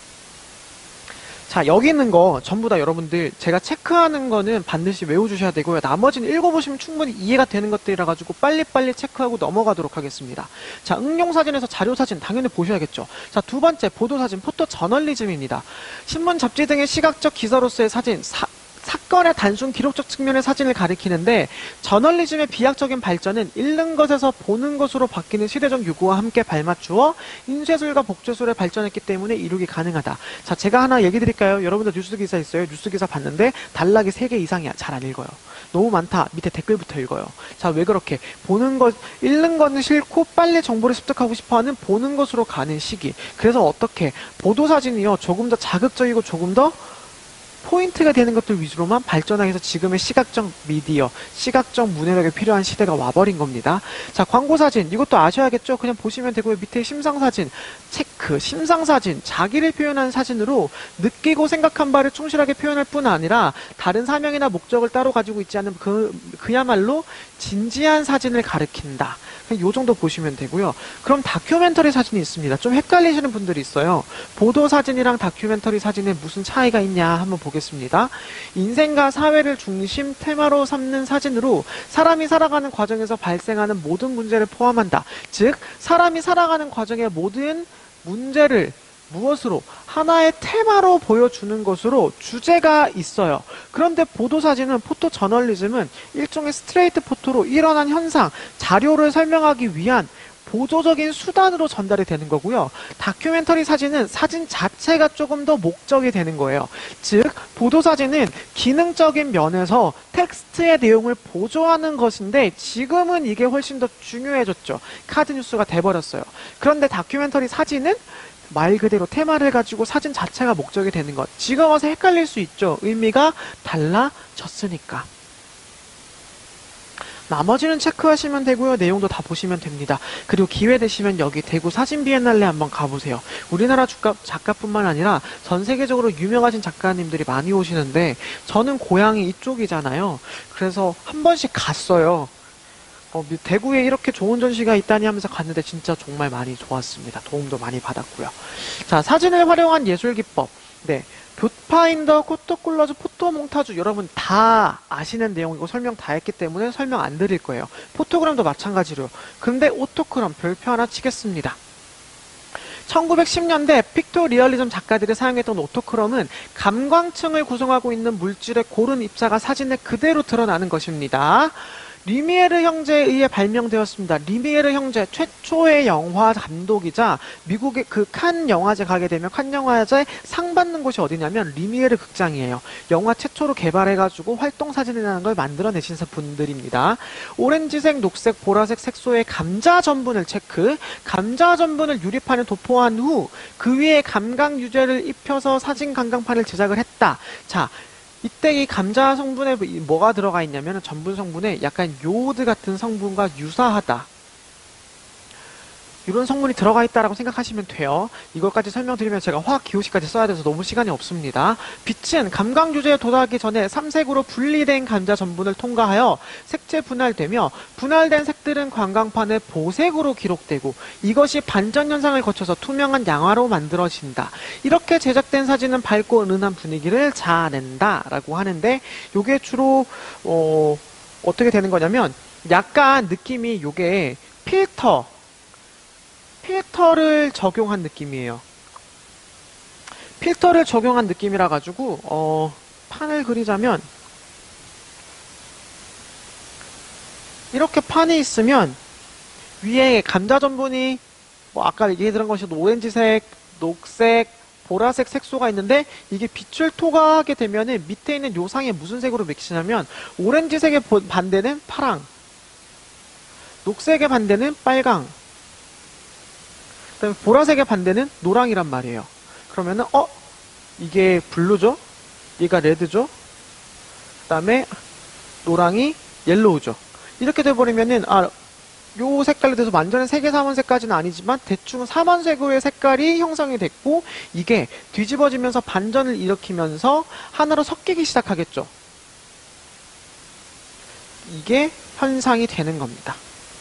자, 여기 있는 거 전부 다 여러분들 제가 체크하는 거는 반드시 외워주셔야 되고요. 나머지는 읽어보시면 충분히 이해가 되는 것들이라 가지고 빨리빨리 체크하고 넘어가도록 하겠습니다. 자, 응용사진에서 자료사진 당연히 보셔야겠죠. 자, 두 번째 보도사진, 포토 저널리즘입니다. 신문, 잡지 등의 시각적 기사로서의 사진, 사, 사건의 단순 기록적 측면의 사진을 가리키는데 저널리즘의 비약적인 발전은 읽는 것에서 보는 것으로 바뀌는 시대적 요구와 함께 발맞추어 인쇄술과 복제술에 발전했기 때문에 이루기 가능하다. 자, 제가 하나 얘기 드릴까요? 여러분들 뉴스 기사 있어요? 뉴스 기사 봤는데 단락이 세 개 이상이야. 잘 안 읽어요. 너무 많다. 밑에 댓글부터 읽어요. 자, 왜 그렇게? 보는 것, 읽는 거는 싫고 빨리 정보를 습득하고 싶어하는 보는 것으로 가는 시기. 그래서 어떻게? 보도사진이요. 조금 더 자극적이고 조금 더 포인트가 되는 것들 위주로만 발전하게 해서 지금의 시각적 미디어, 시각적 문해력에 필요한 시대가 와버린 겁니다. 자, 광고사진. 이것도 아셔야겠죠? 그냥 보시면 되고요. 밑에 심상사진, 체크, 심상사진, 자기를 표현한 사진으로 느끼고 생각한 바를 충실하게 표현할 뿐 아니라 다른 사명이나 목적을 따로 가지고 있지 않은 그, 그야말로 진지한 사진을 가리킨다. 요 정도 보시면 되고요. 그럼 다큐멘터리 사진이 있습니다. 좀 헷갈리시는 분들이 있어요. 보도사진이랑 다큐멘터리 사진에 무슨 차이가 있냐 한번 보겠습니다. 인생과 사회를 중심 테마로 삼는 사진으로 사람이 살아가는 과정에서 발생하는 모든 문제를 포함한다. 즉, 사람이 살아가는 과정의 모든 문제를 무엇으로? 하나의 테마로 보여주는 것으로 주제가 있어요. 그런데 보도사진은, 포토 저널리즘은 일종의 스트레이트 포토로 일어난 현상, 자료를 설명하기 위한 보조적인 수단으로 전달이 되는 거고요. 다큐멘터리 사진은 사진 자체가 조금 더 목적이 되는 거예요. 즉, 보도사진은 기능적인 면에서 텍스트의 내용을 보조하는 것인데 지금은 이게 훨씬 더 중요해졌죠. 카드뉴스가 돼버렸어요. 그런데 다큐멘터리 사진은 말 그대로 테마를 가지고 사진 자체가 목적이 되는 것. 지금 와서 헷갈릴 수 있죠. 의미가 달라졌으니까. 나머지는 체크하시면 되고요. 내용도 다 보시면 됩니다. 그리고 기회 되시면 여기 대구 사진 비엔날레 한번 가보세요. 우리나라 작가, 작가뿐만 아니라 전 세계적으로 유명하신 작가님들이 많이 오시는데 저는 고향이 이쪽이잖아요. 그래서 한 번씩 갔어요. 어, 대구에 이렇게 좋은 전시가 있다니 하면서 갔는데 진짜 정말 많이 좋았습니다. 도움도 많이 받았고요. 자, 사진을 활용한 예술 기법. 네. 뷰파인더, 포토콜라주, 포토몽타주 여러분 다 아시는 내용이고 설명 다 했기 때문에 설명 안 드릴 거예요. 포토그램도 마찬가지로요. 근데 오토크롬 별표 하나 치겠습니다. 천구백십 년대 픽토리얼리즘 작가들이 사용했던 오토크롬은 감광층을 구성하고 있는 물질의 고른 입자가 사진에 그대로 드러나는 것입니다. 리미에르 형제에 의해 발명되었습니다. 리미에르 형제 최초의 영화 감독이자 미국의 그 칸 영화제 가게 되면 칸 영화제 상 받는 곳이 어디냐면 리미에르 극장이에요. 영화 최초로 개발해가지고 활동사진이라는 걸 만들어내신 분들입니다. 오렌지색, 녹색, 보라색 색소의 감자 전분을 체크, 감자 전분을 유리판에 도포한 후 그 위에 감각 유제를 입혀서 사진 감광판을 제작을 했다. 자, 이때 이 감자 성분에 뭐가 들어가 있냐면 전분 성분에 약간 요오드 같은 성분과 유사하다. 이런 성분이 들어가 있다라고 생각하시면 돼요. 이걸까지 설명드리면 제가 화학기호식까지 써야 돼서 너무 시간이 없습니다. 빛은 감광 주제에 도달하기 전에 삼색으로 분리된 감자 전분을 통과하여 색채 분할되며 분할된 색들은 관광판에 보색으로 기록되고 이것이 반전 현상을 거쳐서 투명한 양화로 만들어진다. 이렇게 제작된 사진은 밝고 은은한 분위기를 자아낸다 라고 하는데 요게 주로 어, 어떻게 되는 거냐면 약간 느낌이 요게 필터 필터를 적용한 느낌이에요. 필터를 적용한 느낌이라 가지고 어, 판을 그리자면 이렇게 판이 있으면 위에 감자 전분이 뭐 아까 얘기해드린 것이 오렌지색, 녹색, 보라색 색소가 있는데 이게 빛을 토과하게 되면은 밑에 있는 요상에 무슨 색으로 맥히냐면 오렌지색의 반대는 파랑, 녹색의 반대는 빨강, 그다음에 보라색의 반대는 노랑이란 말이에요. 그러면은 어? 이게 블루죠? 얘가 레드죠? 그 다음에 노랑이 옐로우죠. 이렇게 돼버리면은 아, 요 색깔로 돼서 완전히 색의 삼원색까지는 아니지만 대충 삼원색의 색깔이 형성이 됐고 이게 뒤집어지면서 반전을 일으키면서 하나로 섞이기 시작하겠죠. 이게 현상이 되는 겁니다.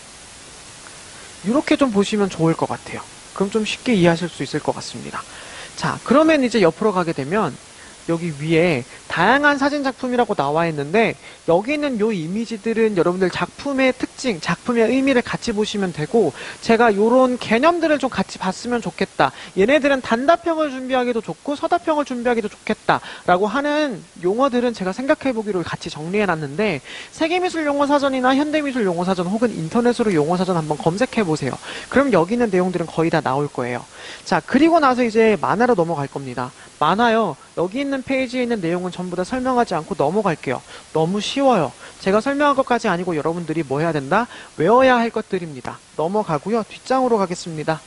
이렇게 좀 보시면 좋을 것 같아요. 그럼 좀 쉽게 이해하실 수 있을 것 같습니다. 자, 그러면 이제 옆으로 가게 되면 여기 위에 다양한 사진 작품이라고 나와 있는데 여기 있는 요 이미지들은 여러분들 작품의 특징, 작품의 의미를 같이 보시면 되고 제가 요런 개념들을 좀 같이 봤으면 좋겠다. 얘네들은 단답형을 준비하기도 좋고 서답형을 준비하기도 좋겠다 라고 하는 용어들은 제가 생각해보기로 같이 정리해놨는데 세계미술 용어사전이나 현대미술 용어사전 혹은 인터넷으로 용어사전 한번 검색해보세요. 그럼 여기 있는 내용들은 거의 다 나올 거예요. 자, 그리고 나서 이제 만화로 넘어갈 겁니다. 만화요. 여기 있는 페이지에 있는 내용은 전부 다 설명하지 않고 넘어갈게요. 너무 쉬워요. 제가 설명한 것까지 아니고 여러분들이 뭐 해야 된다? 외워야 할 것들입니다. 넘어가고요. 뒷장으로 가겠습니다.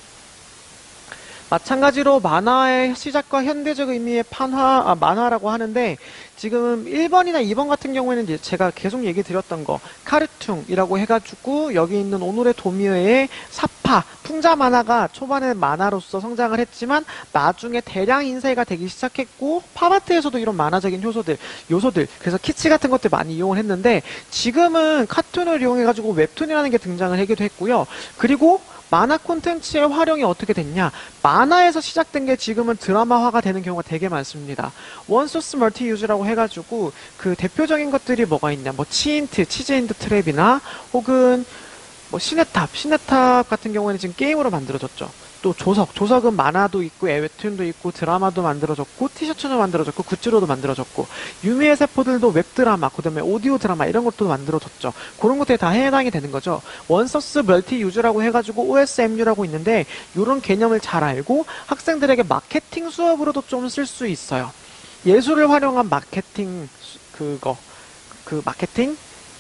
마찬가지로 만화의 시작과 현대적 의미의 판화, 아, 만화라고 하는데 지금 일 번이나 이 번 같은 경우에는 이제 제가 계속 얘기 드렸던 거 카르퉁이라고 해가지고 여기 있는 오늘의 도미어의 사파, 풍자 만화가 초반에 만화로서 성장을 했지만 나중에 대량 인쇄가 되기 시작했고 팝아트에서도 이런 만화적인 요소들, 요소들 그래서 키치 같은 것들 많이 이용을 했는데 지금은 카툰을 이용해가지고 웹툰이라는 게 등장을 하기도 했고요. 그리고 만화 콘텐츠의 활용이 어떻게 됐냐? 만화에서 시작된 게 지금은 드라마화가 되는 경우가 되게 많습니다. 원소스 멀티 유즈라고 해가지고 그 대표적인 것들이 뭐가 있냐? 뭐 치인트, 치즈인드 트랩이나 혹은 뭐 시네탑, 시네탑 같은 경우에는 지금 게임으로 만들어졌죠. 또 조석, 조석은 만화도 있고 웹툰도 있고 드라마도 만들어졌고 티셔츠도 만들어졌고 굿즈로도 만들어졌고 유미의 세포들도 웹드라마, 그 다음에 오디오 드라마 이런 것도 만들어졌죠. 그런 것들이 다 해당이 되는 거죠. 원소스 멀티 유즈라고 해가지고 오에스엠유라고 있는데 이런 개념을 잘 알고 학생들에게 마케팅 수업으로도 좀 쓸 수 있어요. 예술을 활용한 마케팅 그거 그 마케팅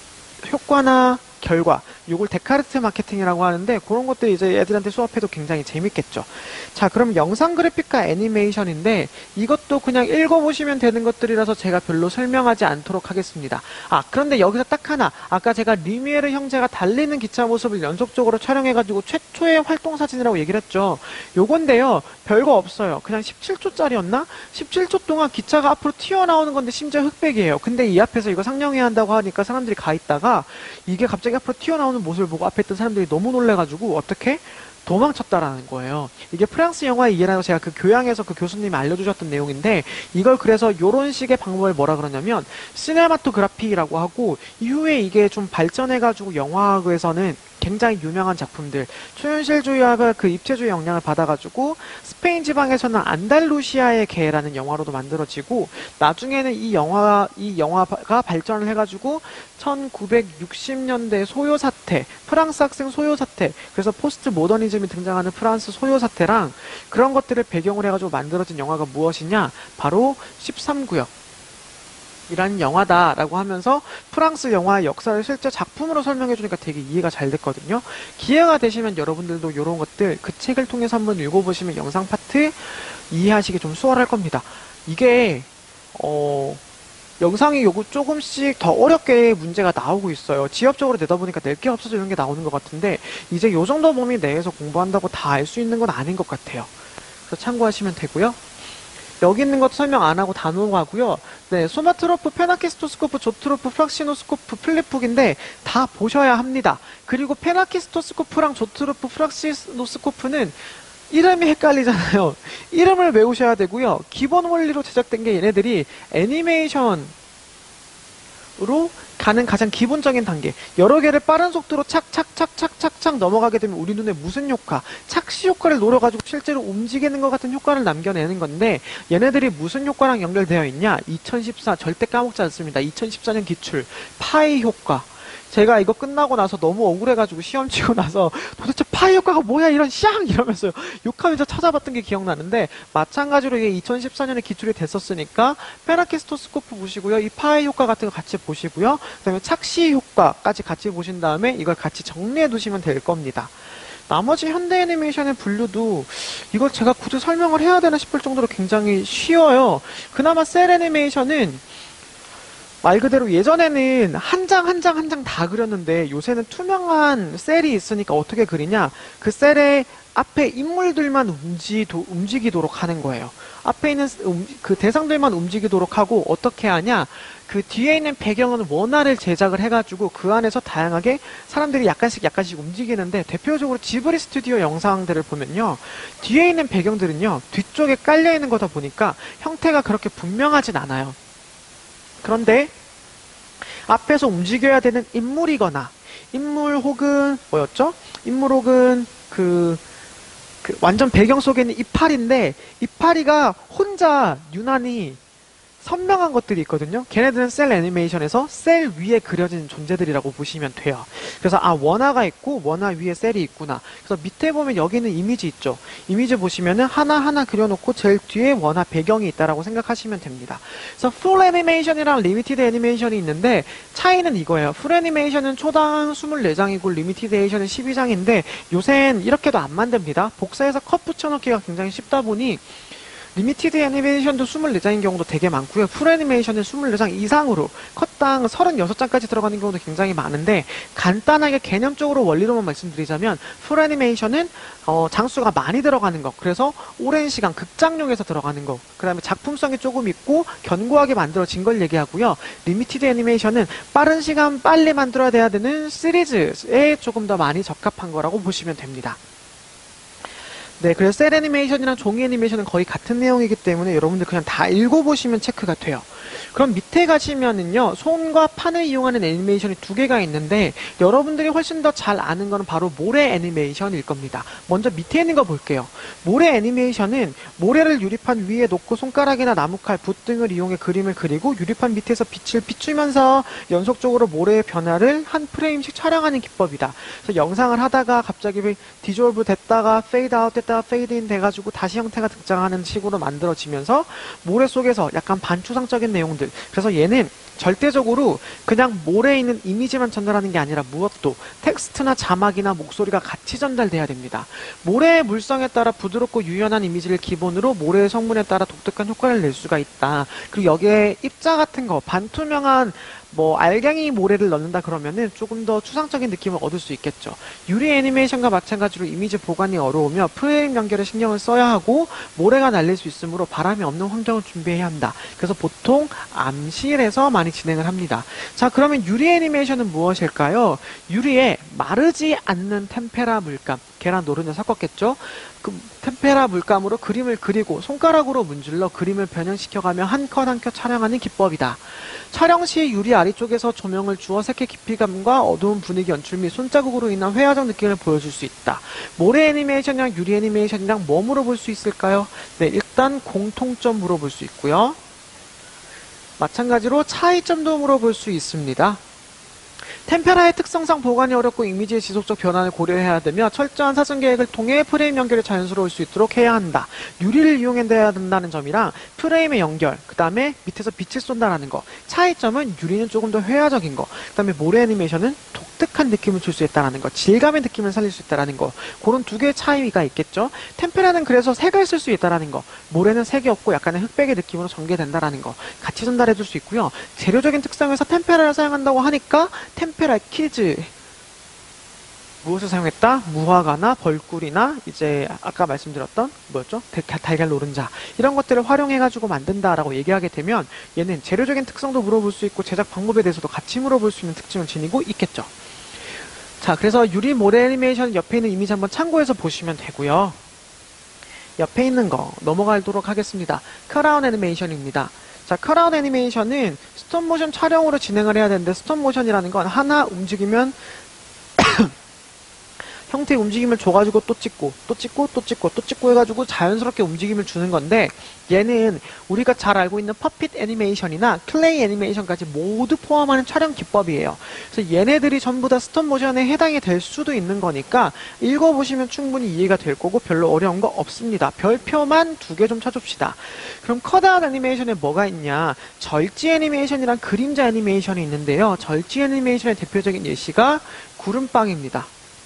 효과나 결과, 요걸 데카르트 마케팅이라고 하는데 그런 것들이 이제 애들한테 수업해도 굉장히 재밌겠죠. 자, 그럼 영상 그래픽과 애니메이션인데 이것도 그냥 읽어보시면 되는 것들이라서 제가 별로 설명하지 않도록 하겠습니다. 아, 그런데 여기서 딱 하나, 아까 제가 리미에르 형제가 달리는 기차 모습을 연속적으로 촬영해가지고 최초의 활동 사진이라고 얘기를 했죠. 요건데요, 별거 없어요. 그냥 십칠 초짜리였나? 십칠 초 동안 기차가 앞으로 튀어나오는 건데 심지어 흑백이에요. 근데 이 앞에서 이거 상영해야 한다고 하니까 사람들이 가 있다가 이게 갑자기 앞으로 튀어나오는 모습을 보고 앞에 있던 사람들이 너무 놀래가지고 어떻게 도망쳤다라는 거예요. 이게 프랑스 영화의 이해라고 제가 그 교양에서 그 교수님이 알려주셨던 내용인데 이걸 그래서 요런 식의 방법을 뭐라 그러냐면 시네마토그라피라고 하고 이후에 이게 좀 발전해가지고 영화학에서는 굉장히 유명한 작품들 초현실주의학의 그 입체주의 영향을 받아가지고 스페인 지방에서는 안달루시아의 개라는 영화로도 만들어지고 나중에는 이 영화 이 영화가 발전을 해가지고 천구백육십 년대 소요 사태 프랑스 학생 소요 사태 그래서 포스트 모더니즘이 등장하는 프랑스 소요 사태랑 그런 것들을 배경으로 해가지고 만들어진 영화가 무엇이냐 바로 십삼 구역 이라는 영화다라고 하면서 프랑스 영화의 역사를 실제 작품으로 설명해주니까 되게 이해가 잘 됐거든요. 기회가 되시면 여러분들도 이런 것들 그 책을 통해서 한번 읽어보시면 영상 파트 이해하시기 좀 수월할 겁니다. 이게 어 영상이 요거 조금씩 더 어렵게 문제가 나오고 있어요. 지엽적으로 내다 보니까 낼 게 없어서 이런 게 나오는 것 같은데 이제 요 정도 범위 내에서 공부한다고 다 알 수 있는 건 아닌 것 같아요. 그래서 참고하시면 되고요. 여기 있는 것도 설명 안 하고 다 넘어가고요. 네, 소마트로프, 페나키스토스코프, 조트로프, 프락시노스코프, 플립훅인데 다 보셔야 합니다. 그리고 페나키스토스코프랑 조트로프, 프락시노스코프는 이름이 헷갈리잖아요. 이름을 외우셔야 되고요. 기본 원리로 제작된 게 얘네들이 애니메이션으로 가는 가장 기본적인 단계. 여러 개를 빠른 속도로 착착착착착착 넘어가게 되면 우리 눈에 무슨 효과? 착시 효과를 노려가지고 실제로 움직이는 것 같은 효과를 남겨내는 건데 얘네들이 무슨 효과랑 연결되어 있냐? 이천십사 절대 까먹지 않습니다. 이천십사 년 기출 파이 효과. 제가 이거 끝나고 나서 너무 억울해가지고 시험 치고 나서 도대체 파이 효과가 뭐야 이런 샹 이러면서 욕하면서 찾아봤던 게 기억나는데 마찬가지로 이게 이천십사 년에 기출이 됐었으니까 페라키스토스코프 보시고요. 이 파이 효과 같은 거 같이 보시고요. 그 다음에 착시 효과까지 같이 보신 다음에 이걸 같이 정리해 두시면 될 겁니다. 나머지 현대 애니메이션의 분류도 이걸 제가 굳이 설명을 해야 되나 싶을 정도로 굉장히 쉬워요. 그나마 셀 애니메이션은 말 그대로 예전에는 한 장 한 장 한 장 다 그렸는데 요새는 투명한 셀이 있으니까 어떻게 그리냐? 그 셀의 앞에 인물들만 움직이도, 움직이도록 하는 거예요. 앞에 있는 그 대상들만 움직이도록 하고 어떻게 하냐? 그 뒤에 있는 배경은 원화를 제작을 해가지고 그 안에서 다양하게 사람들이 약간씩 약간씩 움직이는데 대표적으로 지브리 스튜디오 영상들을 보면요. 뒤에 있는 배경들은요. 뒤쪽에 깔려있는 거다 보니까 형태가 그렇게 분명하진 않아요. 그런데 앞에서 움직여야 되는 인물이거나 인물 혹은 뭐였죠? 인물 혹은 그, 그 완전 배경 속에 있는 이파리인데 이파리가 혼자 유난히 선명한 것들이 있거든요. 걔네들은 셀 애니메이션에서 셀 위에 그려진 존재들이라고 보시면 돼요. 그래서 아 원화가 있고 원화 위에 셀이 있구나. 그래서 밑에 보면 여기는 이미지 있죠. 이미지 보시면은 하나하나 그려놓고 제일 뒤에 원화 배경이 있다라고 생각하시면 됩니다. 그래서 풀 애니메이션이랑 리미티드 애니메이션이 있는데 차이는 이거예요. 풀 애니메이션은 초당 이십사 장이고 리미티드 애니메이션은 십이 장인데 요새는 이렇게도 안 만듭니다. 복사해서 컷 붙여넣기가 굉장히 쉽다 보니 리미티드 애니메이션도 이십사 장인 경우도 되게 많고요. 풀 애니메이션은 이십사 장 이상으로 컷당 삼십육 장까지 들어가는 경우도 굉장히 많은데 간단하게 개념적으로 원리로만 말씀드리자면 풀 애니메이션은 어, 장수가 많이 들어가는 거, 그래서 오랜 시간 극장용에서 들어가는 거, 그 다음에 작품성이 조금 있고 견고하게 만들어진 걸 얘기하고요. 리미티드 애니메이션은 빠른 시간 빨리 만들어야 돼야 되는 시리즈에 조금 더 많이 적합한 거라고 보시면 됩니다. 네, 그래서 셀 애니메이션이랑 종이 애니메이션은 거의 같은 내용이기 때문에 여러분들 그냥 다 읽어보시면 체크가 돼요. 그럼 밑에 가시면은요, 손과 판을 이용하는 애니메이션이 두 개가 있는데 여러분들이 훨씬 더 잘 아는 거는 바로 모래 애니메이션일 겁니다. 먼저 밑에 있는 거 볼게요. 모래 애니메이션은 모래를 유리판 위에 놓고 손가락이나 나무칼, 붓 등을 이용해 그림을 그리고 유리판 밑에서 빛을 비추면서 연속적으로 모래의 변화를 한 프레임씩 촬영하는 기법이다. 그래서 영상을 하다가 갑자기 디졸브 됐다가 페이드 아웃 됐다가 페이드 인 돼가지고 다시 형태가 등장하는 식으로 만들어지면서 모래 속에서 약간 반추상적인 내용들. 그래서 얘는 절대적으로 그냥 모래에 있는 이미지만 전달하는 게 아니라 무엇도 텍스트나 자막이나 목소리가 같이 전달돼야 됩니다. 모래의 물성에 따라 부드럽고 유연한 이미지를 기본으로 모래의 성분에 따라 독특한 효과를 낼 수가 있다. 그리고 여기에 입자 같은 거, 반투명한 뭐 알갱이 모래를 넣는다 그러면은 조금 더 추상적인 느낌을 얻을 수 있겠죠. 유리 애니메이션과 마찬가지로 이미지 보관이 어려우며 프레임 연결에 신경을 써야 하고 모래가 날릴 수 있으므로 바람이 없는 환경을 준비해야 한다. 그래서 보통 암실에서 많이 진행을 합니다. 자, 그러면 유리 애니메이션은 무엇일까요? 유리에 마르지 않는 템페라 물감, 계란 노른자 섞었겠죠? 그 템페라 물감으로 그림을 그리고 손가락으로 문질러 그림을 변형시켜가며 한 컷 한 컷 촬영하는 기법이다. 촬영 시 유리 아래쪽에서 조명을 주어 색의 깊이감과 어두운 분위기 연출 및 손자국으로 인한 회화적 느낌을 보여줄 수 있다. 모래 애니메이션이랑 유리 애니메이션이랑 뭐 물어볼 수 있을까요? 네, 일단 공통점 물어볼 수 있고요. 마찬가지로 차이점도 물어볼 수 있습니다. 템페라의 특성상 보관이 어렵고 이미지의 지속적 변화를 고려해야 되며 철저한 사전 계획을 통해 프레임 연결이 자연스러울 수 있도록 해야 한다. 유리를 이용해야 된다는 점이랑 프레임의 연결, 그 다음에 밑에서 빛을 쏜다라는 거. 차이점은 유리는 조금 더 회화적인 거, 그 다음에 모래 애니메이션은 독 독특한 느낌을 줄 수 있다는 거, 질감의 느낌을 살릴 수 있다는 거, 그런 두 개의 차이가 있겠죠. 템페라는 그래서 색을 쓸 수 있다는 거, 모래는 색이 없고 약간의 흑백의 느낌으로 전개된다는 거 같이 전달해 줄 수 있고요. 재료적인 특성에서 템페라를 사용한다고 하니까 템페라 키즈, 무엇을 사용했다? 무화과나 벌꿀이나 이제 아까 말씀드렸던 뭐였죠? 달걀 노른자 이런 것들을 활용해가지고 만든다라고 얘기하게 되면 얘는 재료적인 특성도 물어볼 수 있고 제작 방법에 대해서도 같이 물어볼 수 있는 특징을 지니고 있겠죠. 자, 그래서 유리 모래 애니메이션 옆에 있는 이미지 한번 참고해서 보시면 되고요. 옆에 있는 거 넘어가도록 하겠습니다. 컷아웃 애니메이션입니다. 자, 컷아웃 애니메이션은 스톱모션 촬영으로 진행을 해야 되는데 스톱모션이라는 건 하나 움직이면 형태의 움직임을 줘가지고 또 찍고 또 찍고 또 찍고 또 찍고 해가지고 자연스럽게 움직임을 주는 건데 얘는 우리가 잘 알고 있는 퍼핏 애니메이션이나 클레이 애니메이션까지 모두 포함하는 촬영 기법이에요. 그래서 얘네들이 전부 다 스톱모션에 해당이 될 수도 있는 거니까 읽어보시면 충분히 이해가 될 거고 별로 어려운 거 없습니다. 별표만 두 개 좀 쳐줍시다. 그럼 컷아웃 애니메이션에 뭐가 있냐? 절지 애니메이션이랑 그림자 애니메이션이 있는데요. 절지 애니메이션의 대표적인 예시가 구름빵입니다.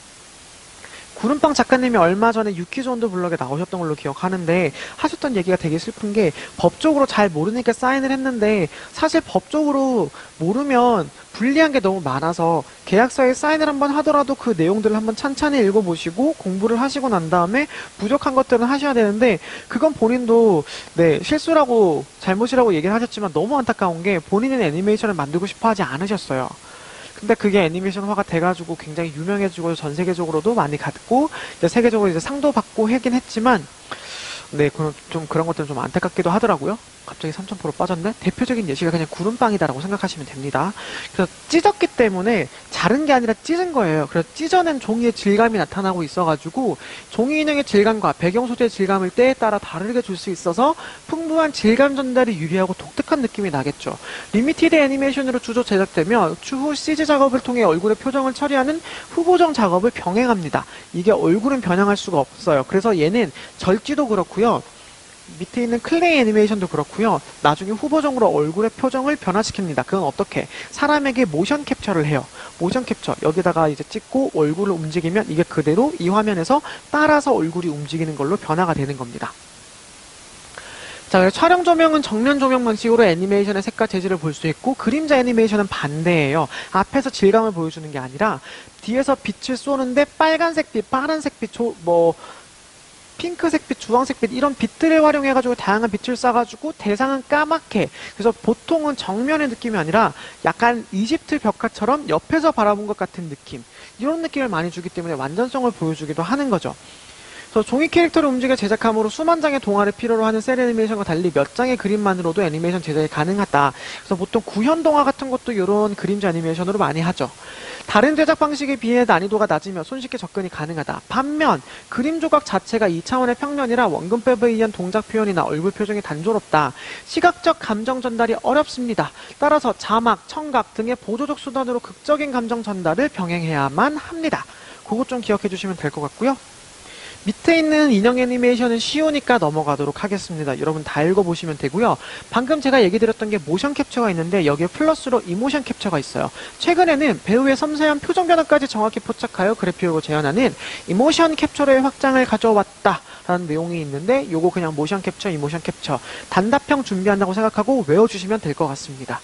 구름빵 작가님이 얼마 전에 유키즈온더 블럭에 나오셨던 걸로 기억하는데 하셨던 얘기가 되게 슬픈 게 법적으로 잘 모르니까 사인을 했는데 사실 법적으로 모르면 불리한 게 너무 많아서 계약서에 사인을 한번 하더라도 그 내용들을 한번 찬찬히 읽어보시고 공부를 하시고 난 다음에 부족한 것들은 하셔야 되는데 그건 본인도 네 실수라고 잘못이라고 얘기를 하셨지만 너무 안타까운 게 본인은 애니메이션을 만들고 싶어 하지 않으셨어요. 근데 그게 애니메이션화가 돼가지고 굉장히 유명해지고 전 세계적으로도 많이 갔고 이제 세계적으로 이제 상도 받고 하긴 했지만 네, 그런 좀 그런 것들은 좀 안타깝기도 하더라고요. 갑자기 삼천 퍼센트 빠졌네? 대표적인 예시가 그냥 구름빵이다라고 생각하시면 됩니다. 그래서 찢었기 때문에 자른 게 아니라 찢은 거예요. 그래서 찢어낸 종이의 질감이 나타나고 있어가지고 종이 인형의 질감과 배경 소재의 질감을 때에 따라 다르게 줄 수 있어서 풍부한 질감 전달이 유리하고 독특한 느낌이 나겠죠. 리미티드 애니메이션으로 주로 제작되며 추후 씨지 작업을 통해 얼굴의 표정을 처리하는 후보정 작업을 병행합니다. 이게 얼굴은 변형할 수가 없어요. 그래서 얘는 절지도 그렇고요. 밑에 있는 클레이 애니메이션도 그렇고요. 나중에 후보정으로 얼굴의 표정을 변화시킵니다. 그건 어떻게? 사람에게 모션 캡처를 해요. 모션 캡처. 여기다가 이제 찍고 얼굴을 움직이면 이게 그대로 이 화면에서 따라서 얼굴이 움직이는 걸로 변화가 되는 겁니다. 자, 그래서 촬영 조명은 정면 조명 방식으로 애니메이션의 색과 재질을 볼 수 있고 그림자 애니메이션은 반대예요. 앞에서 질감을 보여주는 게 아니라 뒤에서 빛을 쏘는데 빨간색 빛, 파란색 빛, 조, 뭐 핑크색빛, 주황색빛 이런 빛들을 활용해가지고 다양한 빛을 쏴가지고 대상은 까맣게 그래서 보통은 정면의 느낌이 아니라 약간 이집트 벽화처럼 옆에서 바라본 것 같은 느낌 이런 느낌을 많이 주기 때문에 완전성을 보여주기도 하는 거죠. 그래서 종이 캐릭터를 움직여 제작함으로 수만 장의 동화를 필요로 하는 셀 애니메이션과 달리 몇 장의 그림만으로도 애니메이션 제작이 가능하다. 그래서 보통 구현 동화 같은 것도 이런 그림자 애니메이션으로 많이 하죠. 다른 제작 방식에 비해 난이도가 낮으며 손쉽게 접근이 가능하다. 반면 그림 조각 자체가 이 차원의 평면이라 원근법에 의한 동작 표현이나 얼굴 표정이 단조롭다. 시각적 감정 전달이 어렵습니다. 따라서 자막, 청각 등의 보조적 수단으로 극적인 감정 전달을 병행해야만 합니다. 그것 좀 기억해 주시면 될 것 같고요. 밑에 있는 인형 애니메이션은 쉬우니까 넘어가도록 하겠습니다. 여러분 다 읽어보시면 되고요. 방금 제가 얘기 드렸던 게 모션 캡처가 있는데 여기에 플러스로 이모션 캡처가 있어요. 최근에는 배우의 섬세한 표정 변화까지 정확히 포착하여 그래픽으로 재현하는 이모션 캡처로의 확장을 가져왔다 라는 내용이 있는데 요거 그냥 모션 캡처, 이모션 캡처 단답형 준비한다고 생각하고 외워주시면 될 것 같습니다.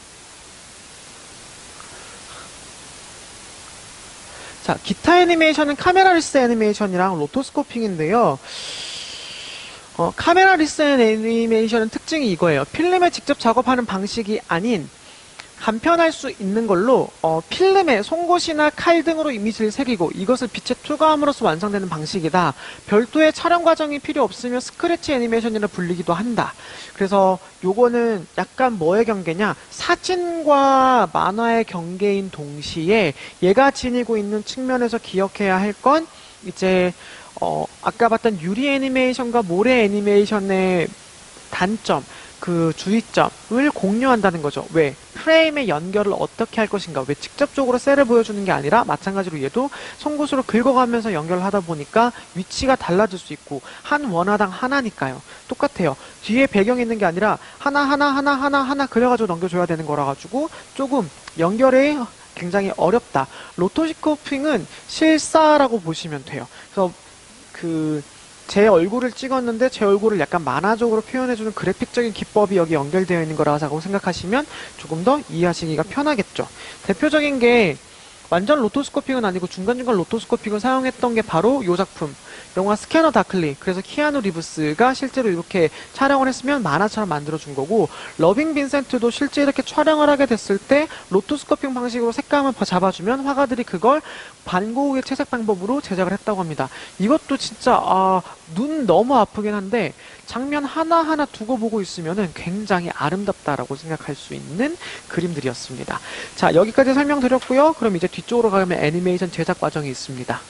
자, 기타 애니메이션은 카메라 리스 애니메이션이랑 로토스코핑인데요. 어, 카메라 리스 애니메이션은 특징이 이거예요. 필름에 직접 작업하는 방식이 아닌 간편할 수 있는 걸로 어, 필름에 송곳이나 칼 등으로 이미지를 새기고 이것을 빛에 투과함으로써 완성되는 방식이다. 별도의 촬영 과정이 필요 없으며 스크래치 애니메이션이라 불리기도 한다. 그래서 요거는 약간 뭐의 경계냐, 사진과 만화의 경계인 동시에 얘가 지니고 있는 측면에서 기억해야 할 건 이제 어, 아까 봤던 유리 애니메이션과 모래 애니메이션의 단점, 그 주의점을 공유한다는 거죠. 왜? 프레임의 연결을 어떻게 할 것인가. 왜 직접적으로 셀을 보여주는 게 아니라 마찬가지로 얘도 송곳으로 긁어가면서 연결을 하다 보니까 위치가 달라질 수 있고 한 원화당 하나니까요. 똑같아요. 뒤에 배경이 있는 게 아니라 하나 하나 하나 하나 하나 그려가지고 넘겨줘야 되는 거라 가지고 조금 연결의 굉장히 어렵다. 로토스코핑은 실사라고 보시면 돼요. 그래서 그 제 얼굴을 찍었는데 제 얼굴을 약간 만화적으로 표현해주는 그래픽적인 기법이 여기 연결되어 있는 거라고 생각하시면 조금 더 이해하시기가 편하겠죠. 대표적인 게 완전 로토스코핑은 아니고 중간중간 로토스코핑을 사용했던 게 바로 이 작품 영화 스캐너 다클리. 그래서 키아누 리브스가 실제로 이렇게 촬영을 했으면 만화처럼 만들어준 거고, 러빙 빈센트도 실제 이렇게 촬영을 하게 됐을 때 로토스코핑 방식으로 색감을 잡아주면 화가들이 그걸 반고우의 채색 방법으로 제작을 했다고 합니다. 이것도 진짜 아, 눈 너무 아프긴 한데 장면 하나하나 두고 보고 있으면은 굉장히 아름답다라고 생각할 수 있는 그림들이었습니다. 자, 여기까지 설명드렸고요. 그럼 이제 뒤쪽으로 가면 애니메이션 제작 과정이 있습니다.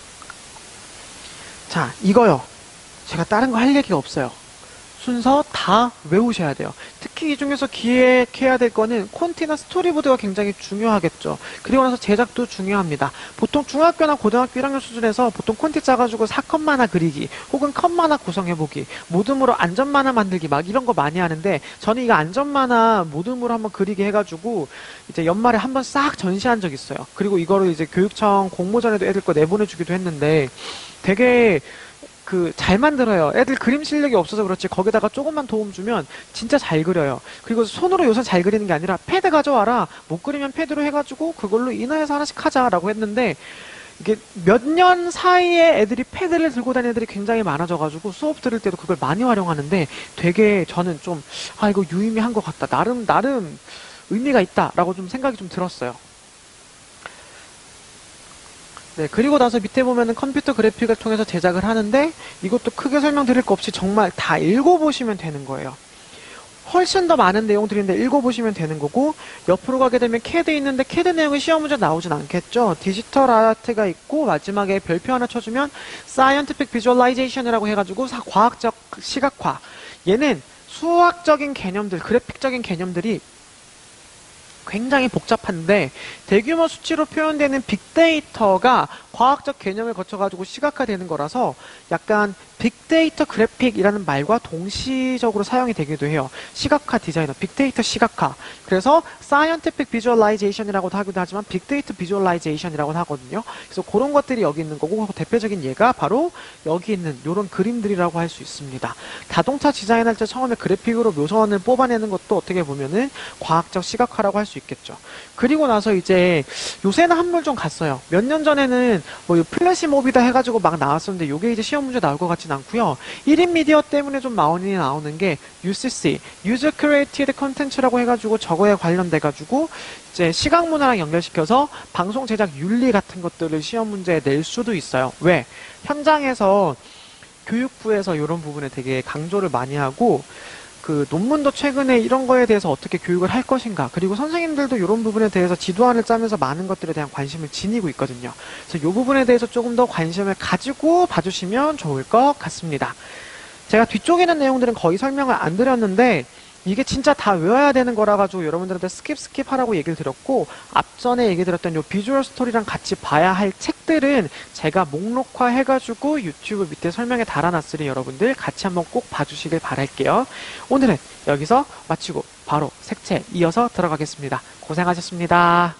자, 이거요. 제가 다른 거 할 얘기가 없어요. 순서 다 외우셔야 돼요. 특히 이 중에서 기획해야 될 거는 콘티나 스토리보드가 굉장히 중요하겠죠. 그리고 나서 제작도 중요합니다. 보통 중학교나 고등학교 일 학년 수준에서 보통 콘티 짜가지고 사컷 만화 그리기 혹은 컷 만화 구성해보기, 모듬으로 안전 만화 만들기 막 이런 거 많이 하는데, 저는 이거 안전 만화 모듬으로 한번 그리기 해가지고 이제 연말에 한번 싹 전시한 적 있어요. 그리고 이거를 이제 교육청 공모전에도 애들 거 내보내주기도 했는데 되게 그 잘 만들어요. 애들 그림 실력이 없어서 그렇지 거기다가 조금만 도움 주면 진짜 잘 그려요. 그리고 손으로 요새 잘 그리는 게 아니라 패드 가져와라, 못 그리면 패드로 해가지고 그걸로 인화해서 하나씩 하자라고 했는데, 이게 몇 년 사이에 애들이 패드를 들고 다니는 애들이 굉장히 많아져가지고 수업 들을 때도 그걸 많이 활용하는데 되게 저는 좀 아 이거 유의미한 것 같다, 나름 나름 의미가 있다라고 좀 생각이 좀 들었어요. 네, 그리고 나서 밑에 보면은 컴퓨터 그래픽을 통해서 제작을 하는데, 이것도 크게 설명드릴 거 없이 정말 다 읽어보시면 되는 거예요. 훨씬 더 많은 내용들인데 읽어보시면 되는 거고, 옆으로 가게 되면 캐드 있는데 캐드 내용이 시험 문제 나오진 않겠죠. 디지털 아트가 있고 마지막에 별표 하나 쳐주면 사이언티픽 비주얼라이제이션이라고 해가지고 사, 과학적 시각화. 얘는 수학적인 개념들, 그래픽적인 개념들이 굉장히 복잡한데 대규모 수치로 표현되는 빅데이터가 과학적 개념을 거쳐가지고 시각화되는 거라서 약간 빅데이터 그래픽이라는 말과 동시적으로 사용이 되기도 해요. 시각화 디자이너, 빅데이터 시각화. 그래서 사이언티픽 비주얼라이제이션이라고도 하기도 하지만 빅데이터 비주얼라이제이션이라고도 하거든요. 그래서 그런 것들이 여기 있는 거고, 대표적인 예가 바로 여기 있는 이런 그림들이라고 할 수 있습니다. 자동차 디자인할 때 처음에 그래픽으로 묘선을 뽑아내는 것도 어떻게 보면은 과학적 시각화라고 할 수 있겠죠. 그리고 나서 이제 요새는 한물 좀 갔어요. 몇 년 전에는 뭐 플래시 몹이다 해가지고 막 나왔었는데 요게 이제 시험 문제 나올 것 같진 않고요. 일 인 미디어 때문에 좀 많이 나오는 게 유씨씨, User Created Content라고 해가지고 저거에 관련돼가지고 이제 시각 문화랑 연결시켜서 방송 제작 윤리 같은 것들을 시험 문제에 낼 수도 있어요. 왜? 현장에서 교육부에서 이런 부분에 되게 강조를 많이 하고, 그 논문도 최근에 이런 거에 대해서 어떻게 교육을 할 것인가, 그리고 선생님들도 이런 부분에 대해서 지도안을 짜면서 많은 것들에 대한 관심을 지니고 있거든요. 그래서 이 부분에 대해서 조금 더 관심을 가지고 봐주시면 좋을 것 같습니다. 제가 뒤쪽에 있는 내용들은 거의 설명을 안 드렸는데 이게 진짜 다 외워야 되는 거라 가지고 여러분들한테 스킵 스킵 하라고 얘기를 드렸고, 앞전에 얘기 드렸던 요 비주얼 스토리랑 같이 봐야 할 책들은 제가 목록화 해가지고 유튜브 밑에 설명에 달아놨으니 여러분들 같이 한번 꼭 봐주시길 바랄게요. 오늘은 여기서 마치고 바로 색채 이어서 들어가겠습니다. 고생하셨습니다.